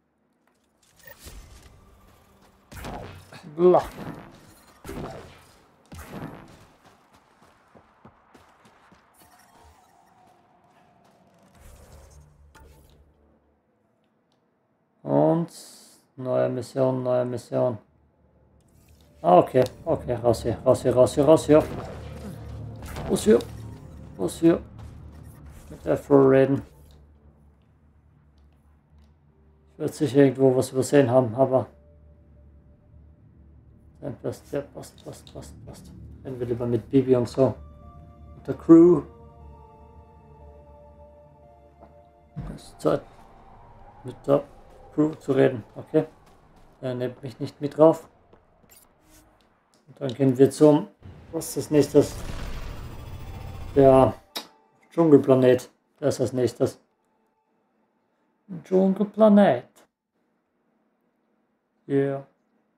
A: Und neue Mission. Ah, okay, raus hier. Mit Afro reden. Ich werde sicher irgendwo was übersehen haben, aber passt. Reden wir lieber mit Bibi und so. Mit der Crew. Es ist Zeit, mit der Crew zu reden. Okay. Er nimmt mich nicht mit drauf. Und dann gehen wir zum, was ist das nächstes? Der Dschungelplanet. Das ist das nächstes. Dschungelplanet. Ja. Yeah.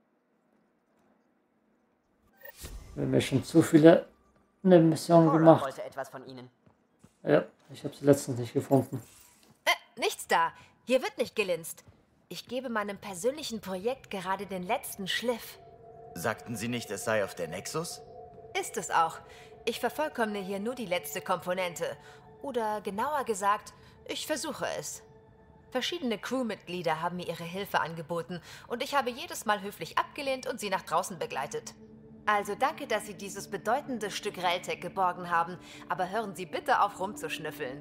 A: Wir haben ja schon zu viele Nebenmissionen gemacht.
N: Wollte etwas von Ihnen.
A: Ja, ich habe sie letztens nicht gefunden.
E: Nichts da. Hier wird nicht gelinst. Ich gebe meinem persönlichen Projekt gerade den letzten Schliff.
C: Sagten Sie nicht, es sei auf der Nexus?
E: Ist es auch. Ich vervollkommne hier nur die letzte Komponente. Oder genauer gesagt, ich versuche es. Verschiedene Crewmitglieder haben mir ihre Hilfe angeboten und ich habe jedes Mal höflich abgelehnt und sie nach draußen begleitet. Also danke, dass Sie dieses bedeutende Stück Reltec geborgen haben, aber hören Sie bitte auf rumzuschnüffeln.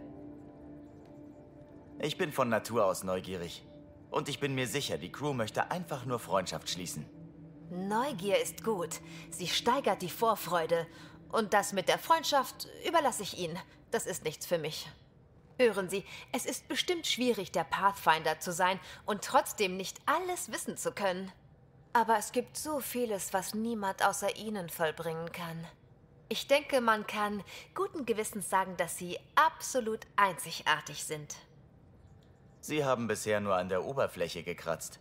C: Ich bin von Natur aus neugierig. Und ich bin mir sicher, die Crew möchte einfach nur Freundschaft schließen.
E: Neugier ist gut. Sie steigert die Vorfreude. Und das mit der Freundschaft überlasse ich Ihnen. Das ist nichts für mich. Hören Sie, es ist bestimmt schwierig, der Pathfinder zu sein und trotzdem nicht alles wissen zu können. Aber es gibt so vieles, was niemand außer Ihnen vollbringen kann. Ich denke, man kann guten Gewissens sagen, dass Sie absolut einzigartig sind.
C: Sie haben bisher nur an der Oberfläche gekratzt.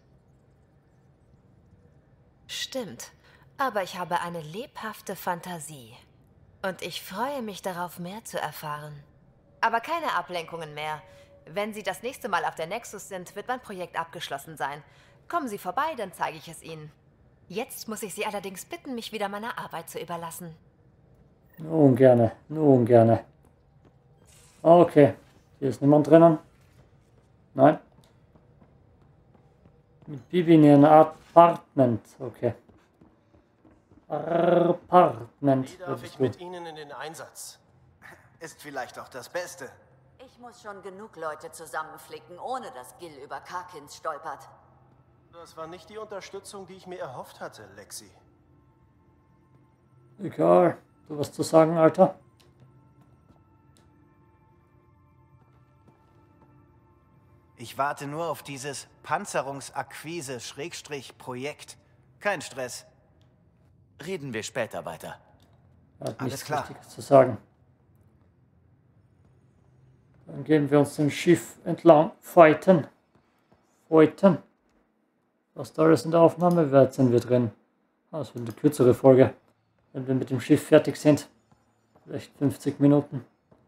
E: Stimmt, aber ich habe eine lebhafte Fantasie. Und ich freue mich darauf, mehr zu erfahren. Aber keine Ablenkungen mehr. Wenn Sie das nächste Mal auf der Nexus sind, wird mein Projekt abgeschlossen sein. Kommen Sie vorbei, dann zeige ich es Ihnen. Jetzt muss ich Sie allerdings bitten, mich wieder meiner Arbeit zu überlassen.
A: Nur ungerne, nur ungerne. Okay, hier ist niemand drinnen. Nein. Mit Bibi in ihrem Apartment, okay. Apartment.
B: Wie darf ich mit Ihnen in den Einsatz?
D: Ist vielleicht auch das Beste.
H: Ich muss schon genug Leute zusammenflicken, ohne dass Gil über Karkins stolpert.
B: Das war nicht die Unterstützung, die ich mir erhofft hatte, Lexi.
A: Egal. Du was zu sagen, Alter?
D: Ich warte nur auf dieses Panzerungsakquise-Projekt. Kein Stress.
C: Reden wir später weiter.
A: Er hat
D: Alles
A: nichts
D: klar.
A: Wichtiges zu sagen. Dann gehen wir uns dem Schiff entlang. Fighten. Was da ist in der Aufnahme? Wie weit sind wir drin? Das wird eine kürzere Folge. Wenn wir mit dem Schiff fertig sind. Vielleicht 50 Minuten.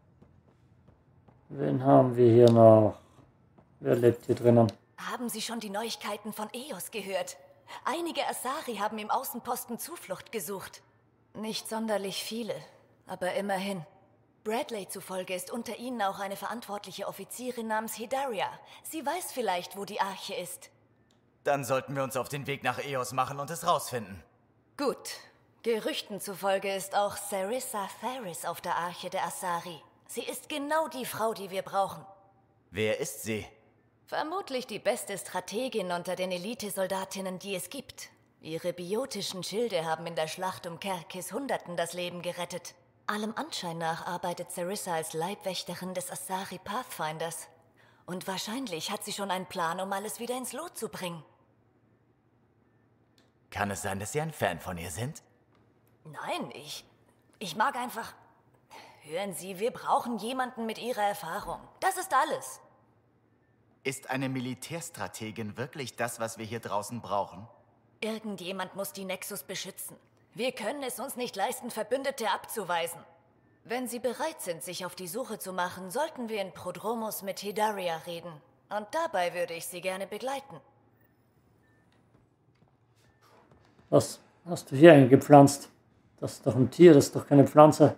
A: Wen haben wir hier noch? Wer lebt hier drinnen?
O: Haben Sie schon die Neuigkeiten von Eos gehört? Einige Asari haben im Außenposten Zuflucht gesucht. Nicht sonderlich viele, aber immerhin. Bradley zufolge ist unter ihnen auch eine verantwortliche Offizierin namens Hidaria. Sie weiß vielleicht, wo die Arche ist.
C: Dann sollten wir uns auf den Weg nach Eos machen und es rausfinden.
O: Gut. Gerüchten zufolge ist auch Sarissa Tharis auf der Arche der Asari. Sie ist genau die Frau, die wir brauchen.
C: Wer ist sie?
O: Vermutlich die beste Strategin unter den Elitesoldatinnen, die es gibt. Ihre biotischen Schilde haben in der Schlacht um Kerkis Hunderten das Leben gerettet. Allem Anschein nach arbeitet Sarissa als Leibwächterin des Asari Pathfinders. Und wahrscheinlich hat sie schon einen Plan, um alles wieder ins Lot zu bringen.
C: Kann es sein, dass Sie ein Fan von ihr sind?
O: Nein, ich mag einfach... Hören Sie, wir brauchen jemanden mit ihrer Erfahrung. Das ist alles.
C: Ist eine Militärstrategin wirklich das, was wir hier draußen brauchen?
O: Irgendjemand muss die Nexus beschützen. Wir können es uns nicht leisten, Verbündete abzuweisen. Wenn Sie bereit sind, sich auf die Suche zu machen, sollten wir in Prodromos mit Hidaria reden. Und dabei würde ich Sie gerne begleiten.
A: Was hast du hier eingepflanzt? Das ist doch ein Tier, das ist doch keine Pflanze.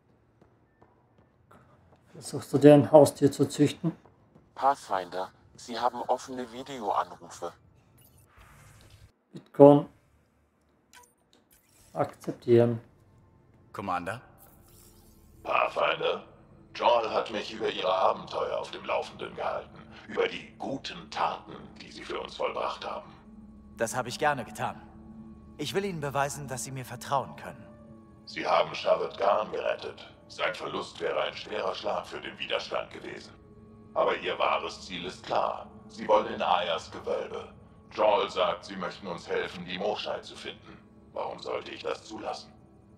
A: Versuchst du dir ein Haustier zu züchten?
F: Pathfinder, Sie haben offene Videoanrufe.
A: Bitcoin. Akzeptieren.
C: Commander?
G: Pathfinder, Joel hat mich über Ihre Abenteuer auf dem Laufenden gehalten. über die guten Taten, die Sie für uns vollbracht haben.
C: Das habe ich gerne getan. Ich will Ihnen beweisen, dass Sie mir vertrauen können.
G: Sie haben Charlotte Garn gerettet. Sein Verlust wäre ein schwerer Schlag für den Widerstand gewesen. Aber Ihr wahres Ziel ist klar. Sie wollen in Ayers Gewölbe. Joel sagt, Sie möchten uns helfen, die Moshae zu finden. Warum sollte ich das zulassen?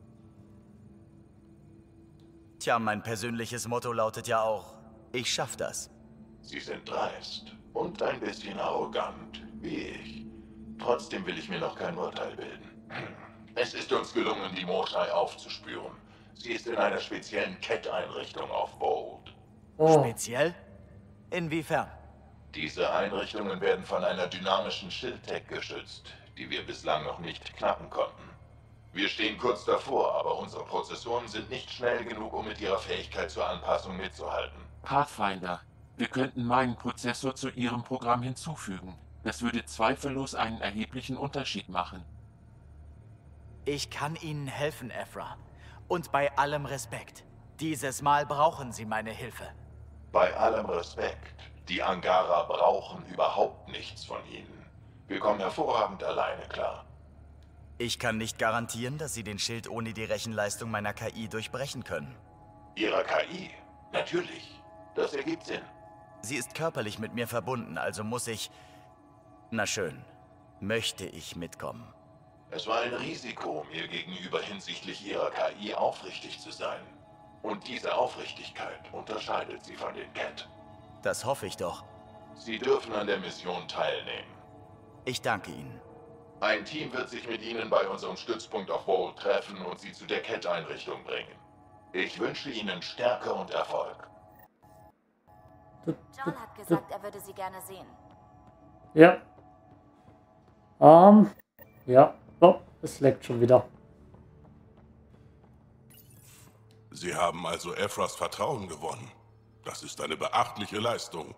C: Tja, mein persönliches Motto lautet ja auch, ich schaff das.
G: Sie sind dreist und ein bisschen arrogant, wie ich. Trotzdem will ich mir noch kein Urteil bilden. Es ist uns gelungen, die Moshae aufzuspüren. Sie ist in einer speziellen Cat-Einrichtung auf Voeld.
C: Speziell? Inwiefern?
G: Diese Einrichtungen werden von einer dynamischen Schildtech geschützt, die wir bislang noch nicht knacken konnten. Wir stehen kurz davor, aber unsere Prozessoren sind nicht schnell genug, um mit ihrer Fähigkeit zur Anpassung mitzuhalten.
F: Pathfinder, wir könnten meinen Prozessor zu Ihrem Programm hinzufügen. Das würde zweifellos einen erheblichen Unterschied machen.
C: Ich kann Ihnen helfen, Ephra. Und bei allem Respekt. Dieses Mal brauchen Sie meine Hilfe.
G: Bei allem Respekt. Die Angara brauchen überhaupt nichts von Ihnen. Wir kommen hervorragend alleine klar.
C: Ich kann nicht garantieren, dass Sie den Schild ohne die Rechenleistung meiner KI durchbrechen können.
G: Ihrer KI? Natürlich. Das ergibt Sinn.
C: Sie ist körperlich mit mir verbunden, also muss ich... Na schön. Möchte ich mitkommen.
G: Es war ein Risiko, mir gegenüber hinsichtlich Ihrer KI aufrichtig zu sein. Und diese Aufrichtigkeit unterscheidet Sie von den Cat.
C: Das hoffe ich doch.
G: Sie dürfen an der Mission teilnehmen.
C: Ich danke Ihnen.
G: Ein Team wird sich mit Ihnen bei unserem Stützpunkt auf Voeld treffen und Sie zu der Cat-Einrichtung bringen. Ich wünsche Ihnen Stärke und Erfolg.
J: John hat gesagt, er würde Sie gerne sehen.
A: Ja. Ja. Oh, es leckt schon wieder.
G: Sie haben also Ephras Vertrauen gewonnen. Das ist eine beachtliche Leistung.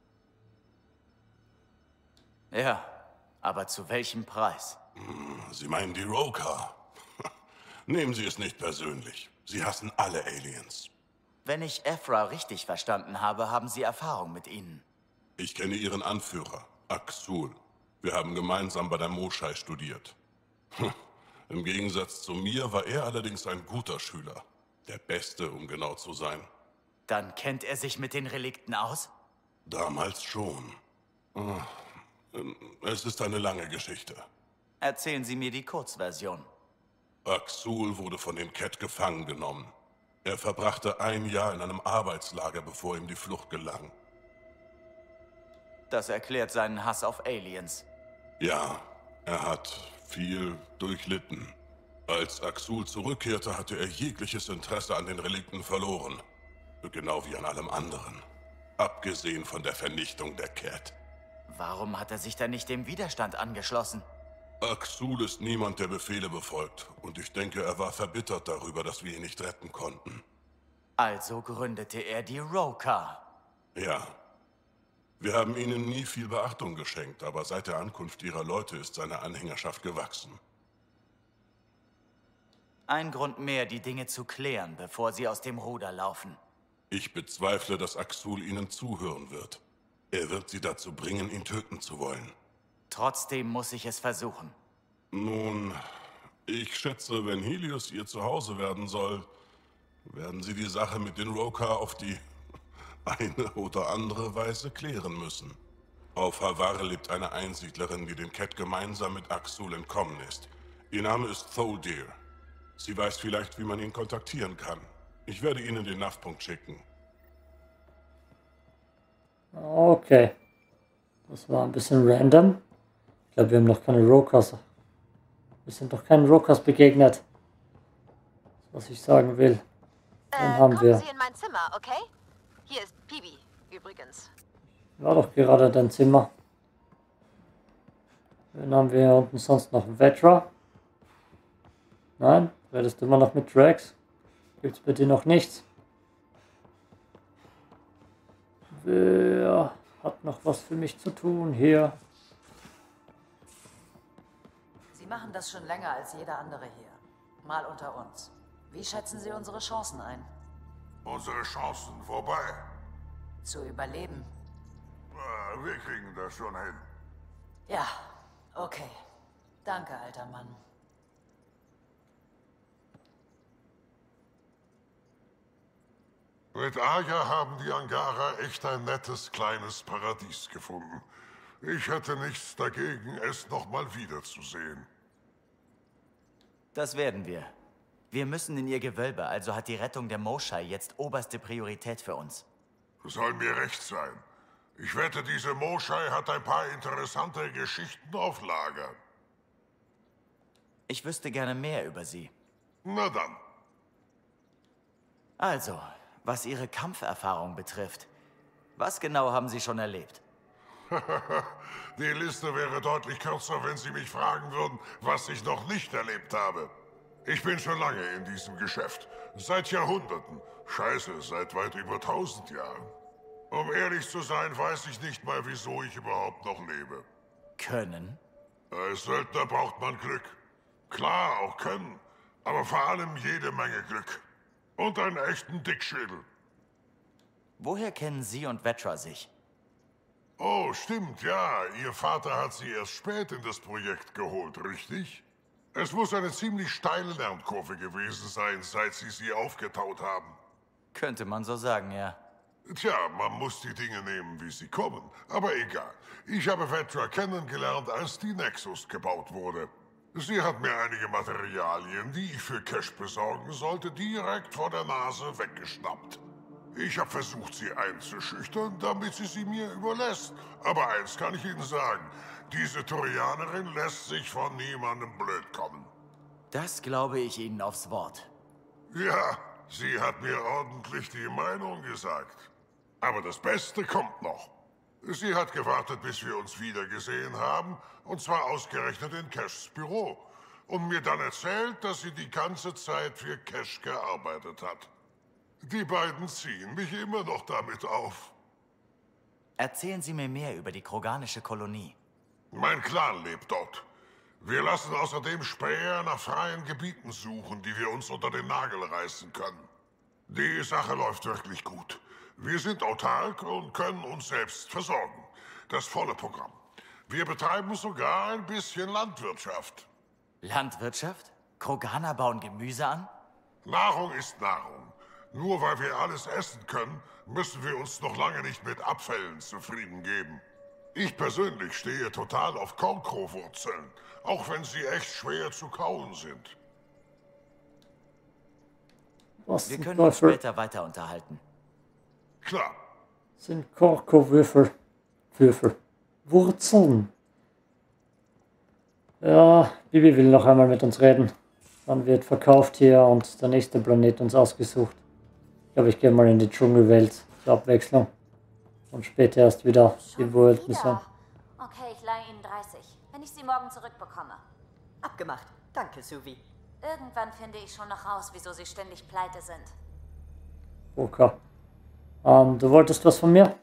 C: Ja, aber zu welchem Preis?
G: Sie meinen die Roka. Nehmen Sie es nicht persönlich. Sie hassen alle Aliens.
C: Wenn ich Ephra richtig verstanden habe, haben Sie Erfahrung mit ihnen.
G: Ich kenne Ihren Anführer, Aksul. Wir haben gemeinsam bei der Moshae studiert. Im Gegensatz zu mir war er allerdings ein guter Schüler. Der Beste, um genau zu sein.
C: Dann kennt er sich mit den Relikten aus?
G: Damals schon. Es ist eine lange Geschichte.
C: Erzählen Sie mir die Kurzversion.
G: Aksul wurde von den Cat gefangen genommen. Er verbrachte ein Jahr in einem Arbeitslager, bevor ihm die Flucht gelang.
C: Das erklärt seinen Hass auf Aliens.
G: Ja, er hat viel durchlitten. Als Aksul zurückkehrte, hatte er jegliches Interesse an den Relikten verloren. Genau wie an allem anderen. Abgesehen von der Vernichtung der Cat.
C: Warum hat er sich dann nicht dem Widerstand angeschlossen?
G: Aksul ist niemand, der Befehle befolgt. Und ich denke, er war verbittert darüber, dass wir ihn nicht retten konnten.
C: Also gründete er die Roka.
G: Ja. Wir haben ihnen nie viel Beachtung geschenkt, aber seit der Ankunft ihrer Leute ist seine Anhängerschaft gewachsen.
C: Ein Grund mehr, die Dinge zu klären, bevor sie aus dem Ruder laufen.
G: Ich bezweifle, dass Aksul ihnen zuhören wird. Er wird sie dazu bringen, ihn töten zu wollen.
C: Trotzdem muss ich es versuchen.
G: Nun, ich schätze, wenn Helios ihr Zuhause werden soll, werden sie die Sache mit den Roka auf die eine oder andere Weise klären müssen. Auf Havare lebt eine Einsiedlerin, die den Cat gemeinsam mit Aksul entkommen ist. Ihr Name ist Tholdir. Sie weiß vielleicht, wie man ihn kontaktieren kann. Ich werde Ihnen den NAV-Punkt schicken.
A: Okay. Das war ein bisschen random. Ich glaube, wir haben noch keine Rokas. Wir sind doch keinen Rokas begegnet. Was ich sagen will. Dann haben wir.
E: Kommen Sie in mein Zimmer, okay? Hier ist Pibi, übrigens.
A: War doch gerade dein Zimmer. Dann haben wir hier unten sonst noch Vetra. Nein, redest du immer noch mit Drax? Gibt's bei dir noch nichts? Wer hat noch was für mich zu tun hier?
H: Sie machen das schon länger als jeder andere hier. Mal unter uns. Wie schätzen Sie unsere Chancen ein?
I: Unsere Chancen vorbei.
H: Zu überleben.
I: wir kriegen das schon hin.
H: Ja, okay. Danke, alter Mann.
I: Mit Aya haben die Angara echt ein nettes kleines Paradies gefunden. Ich hätte nichts dagegen, es nochmal wiederzusehen.
C: Das werden wir. Wir müssen in ihr Gewölbe, also hat die Rettung der Moshae jetzt oberste Priorität für uns.
I: Soll mir recht sein. Ich wette, diese Moshae hat ein paar interessante Geschichten auf Lager.
C: Ich wüsste gerne mehr über sie.
I: Na dann.
C: Also, was Ihre Kampferfahrung betrifft, was genau haben Sie schon erlebt?
I: Die Liste wäre deutlich kürzer, wenn Sie mich fragen würden, was ich noch nicht erlebt habe. Ich bin schon lange in diesem Geschäft. Seit Jahrhunderten. Scheiße, seit weit über 1000 Jahren. Um ehrlich zu sein, weiß ich nicht mal, wieso ich überhaupt noch lebe.
C: Können?
I: Als Söldner braucht man Glück. Klar, auch Können. Aber vor allem jede Menge Glück. Und einen echten Dickschädel.
C: Woher kennen Sie und Vetra sich?
I: Oh, stimmt, ja. Ihr Vater hat sie erst spät in das Projekt geholt, richtig? Es muss eine ziemlich steile Lernkurve gewesen sein, seit sie aufgetaut haben.
C: Könnte man so sagen, ja.
I: Tja, man muss die Dinge nehmen, wie sie kommen. Aber egal. Ich habe Vetra kennengelernt, als die Nexus gebaut wurde. Sie hat mir einige Materialien, die ich für Cash besorgen sollte, direkt vor der Nase weggeschnappt. Ich habe versucht, sie einzuschüchtern, damit sie mir überlässt. Aber eins kann ich Ihnen sagen, diese Turianerin lässt sich von niemandem blöd kommen.
C: Das glaube ich Ihnen aufs Wort.
I: Ja, sie hat mir ordentlich die Meinung gesagt. Aber das Beste kommt noch. Sie hat gewartet, bis wir uns wiedergesehen haben, und zwar ausgerechnet in Cashs Büro. Und mir dann erzählt, dass sie die ganze Zeit für Cash gearbeitet hat. Die beiden ziehen mich immer noch damit auf.
C: Erzählen Sie mir mehr über die kroganische Kolonie.
I: Mein Clan lebt dort. Wir lassen außerdem Späher nach freien Gebieten suchen, die wir uns unter den Nagel reißen können. Die Sache läuft wirklich gut. Wir sind autark und können uns selbst versorgen. Das volle Programm. Wir betreiben sogar ein bisschen Landwirtschaft.
C: Landwirtschaft? Kroganer bauen Gemüse an?
I: Nahrung ist Nahrung. Nur weil wir alles essen können, müssen wir uns noch lange nicht mit Abfällen zufrieden geben. Ich persönlich stehe total auf Kornkrohwurzeln, auch wenn sie echt schwer zu kauen sind.
C: Wir können uns später weiter unterhalten.
I: Klar.
A: Sind Korko-Würfel. Wurzeln. Ja, Bibi will noch einmal mit uns reden. Dann wird verkauft hier und der nächste Planet uns ausgesucht. Ich glaube, ich gehe mal in die Dschungelwelt zur Abwechslung. Und später erst wieder die World Mission.
J: Okay, ich leihe Ihnen 30, wenn ich sie morgen zurückbekomme.
N: Abgemacht. Danke, Suvi.
J: Irgendwann finde ich schon noch raus, wieso Sie ständig pleite sind.
A: Okay. Du wolltest was von mir?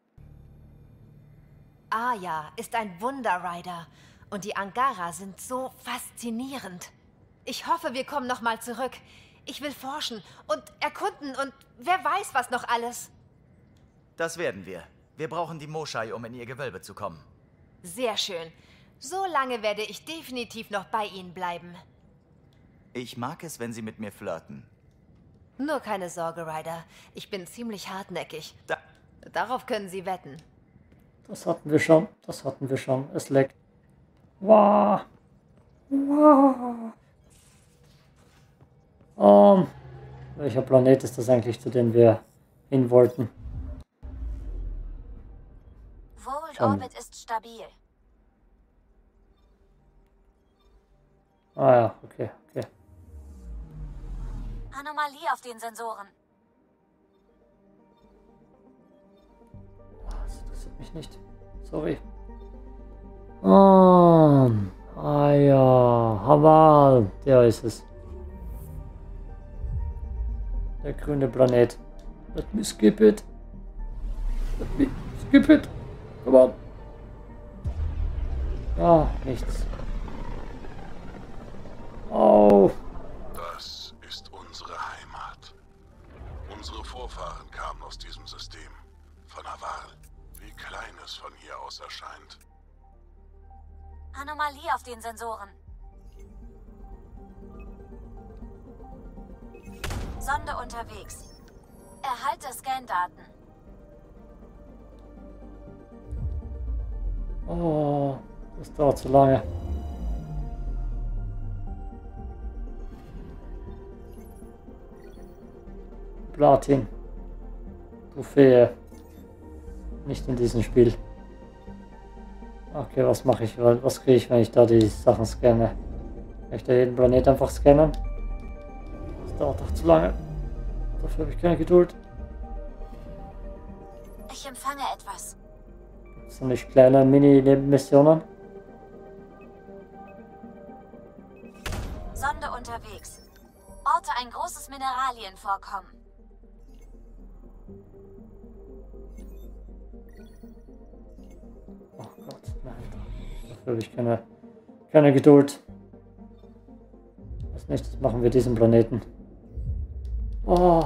E: Aya ist ein Wunderrider. Und die Angara sind so faszinierend. Ich hoffe, wir kommen noch mal zurück. Ich will forschen und erkunden und wer weiß, was noch alles.
C: Das werden wir. Wir brauchen die Moshae, um in ihr Gewölbe zu kommen.
E: Sehr schön. So lange werde ich definitiv noch bei Ihnen bleiben.
C: Ich mag es, wenn Sie mit mir flirten.
E: Nur keine Sorge, Ryder. Ich bin ziemlich hartnäckig. Darauf können Sie wetten.
A: Das hatten wir schon. Das hatten wir schon. Es leckt. Wow. Wow. Welcher Planet ist das eigentlich, zu dem wir hin wollten?
J: Vold Orbit ist stabil.
A: Ah ja, okay.
J: Anomalie auf den Sensoren.
A: Das interessiert mich nicht. Sorry. Ah ja, Haval, der ist es. Der grüne Planet. Let me skip it. Let me skip it. Come on. Ah, nichts. Oh.
G: Das ist unsere Heimat. Unsere Vorfahren kamen aus diesem System. Von Haval. Wie kleine es von hier aus erscheint.
J: Anomalie auf den Sensoren. Sonde unterwegs. Erhalte Scan-Daten.
A: Oh, das dauert zu lange. Platin. Trophäe. Nicht in diesem Spiel. Okay, was mache ich? Was kriege ich, wenn ich da die Sachen scanne? Kann ich da jeden Planet einfach scannen? Das dauert doch zu lange. Dafür habe ich keine Geduld.
J: Ich empfange etwas.
A: So nicht kleine Mini-Nebenmissionen.
J: Sonde unterwegs. Orte ein großes Mineralienvorkommen.
A: Oh Gott, nein. Dafür habe ich keine Geduld. Als nächstes machen wir diesen Planeten. Oh.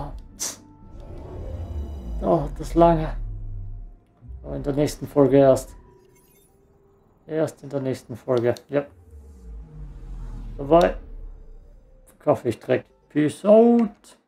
A: Dauert das lange. Aber in der nächsten Folge erst. Erst in der nächsten Folge. Ja. Dabei verkaufe ich Dreck. Peace out.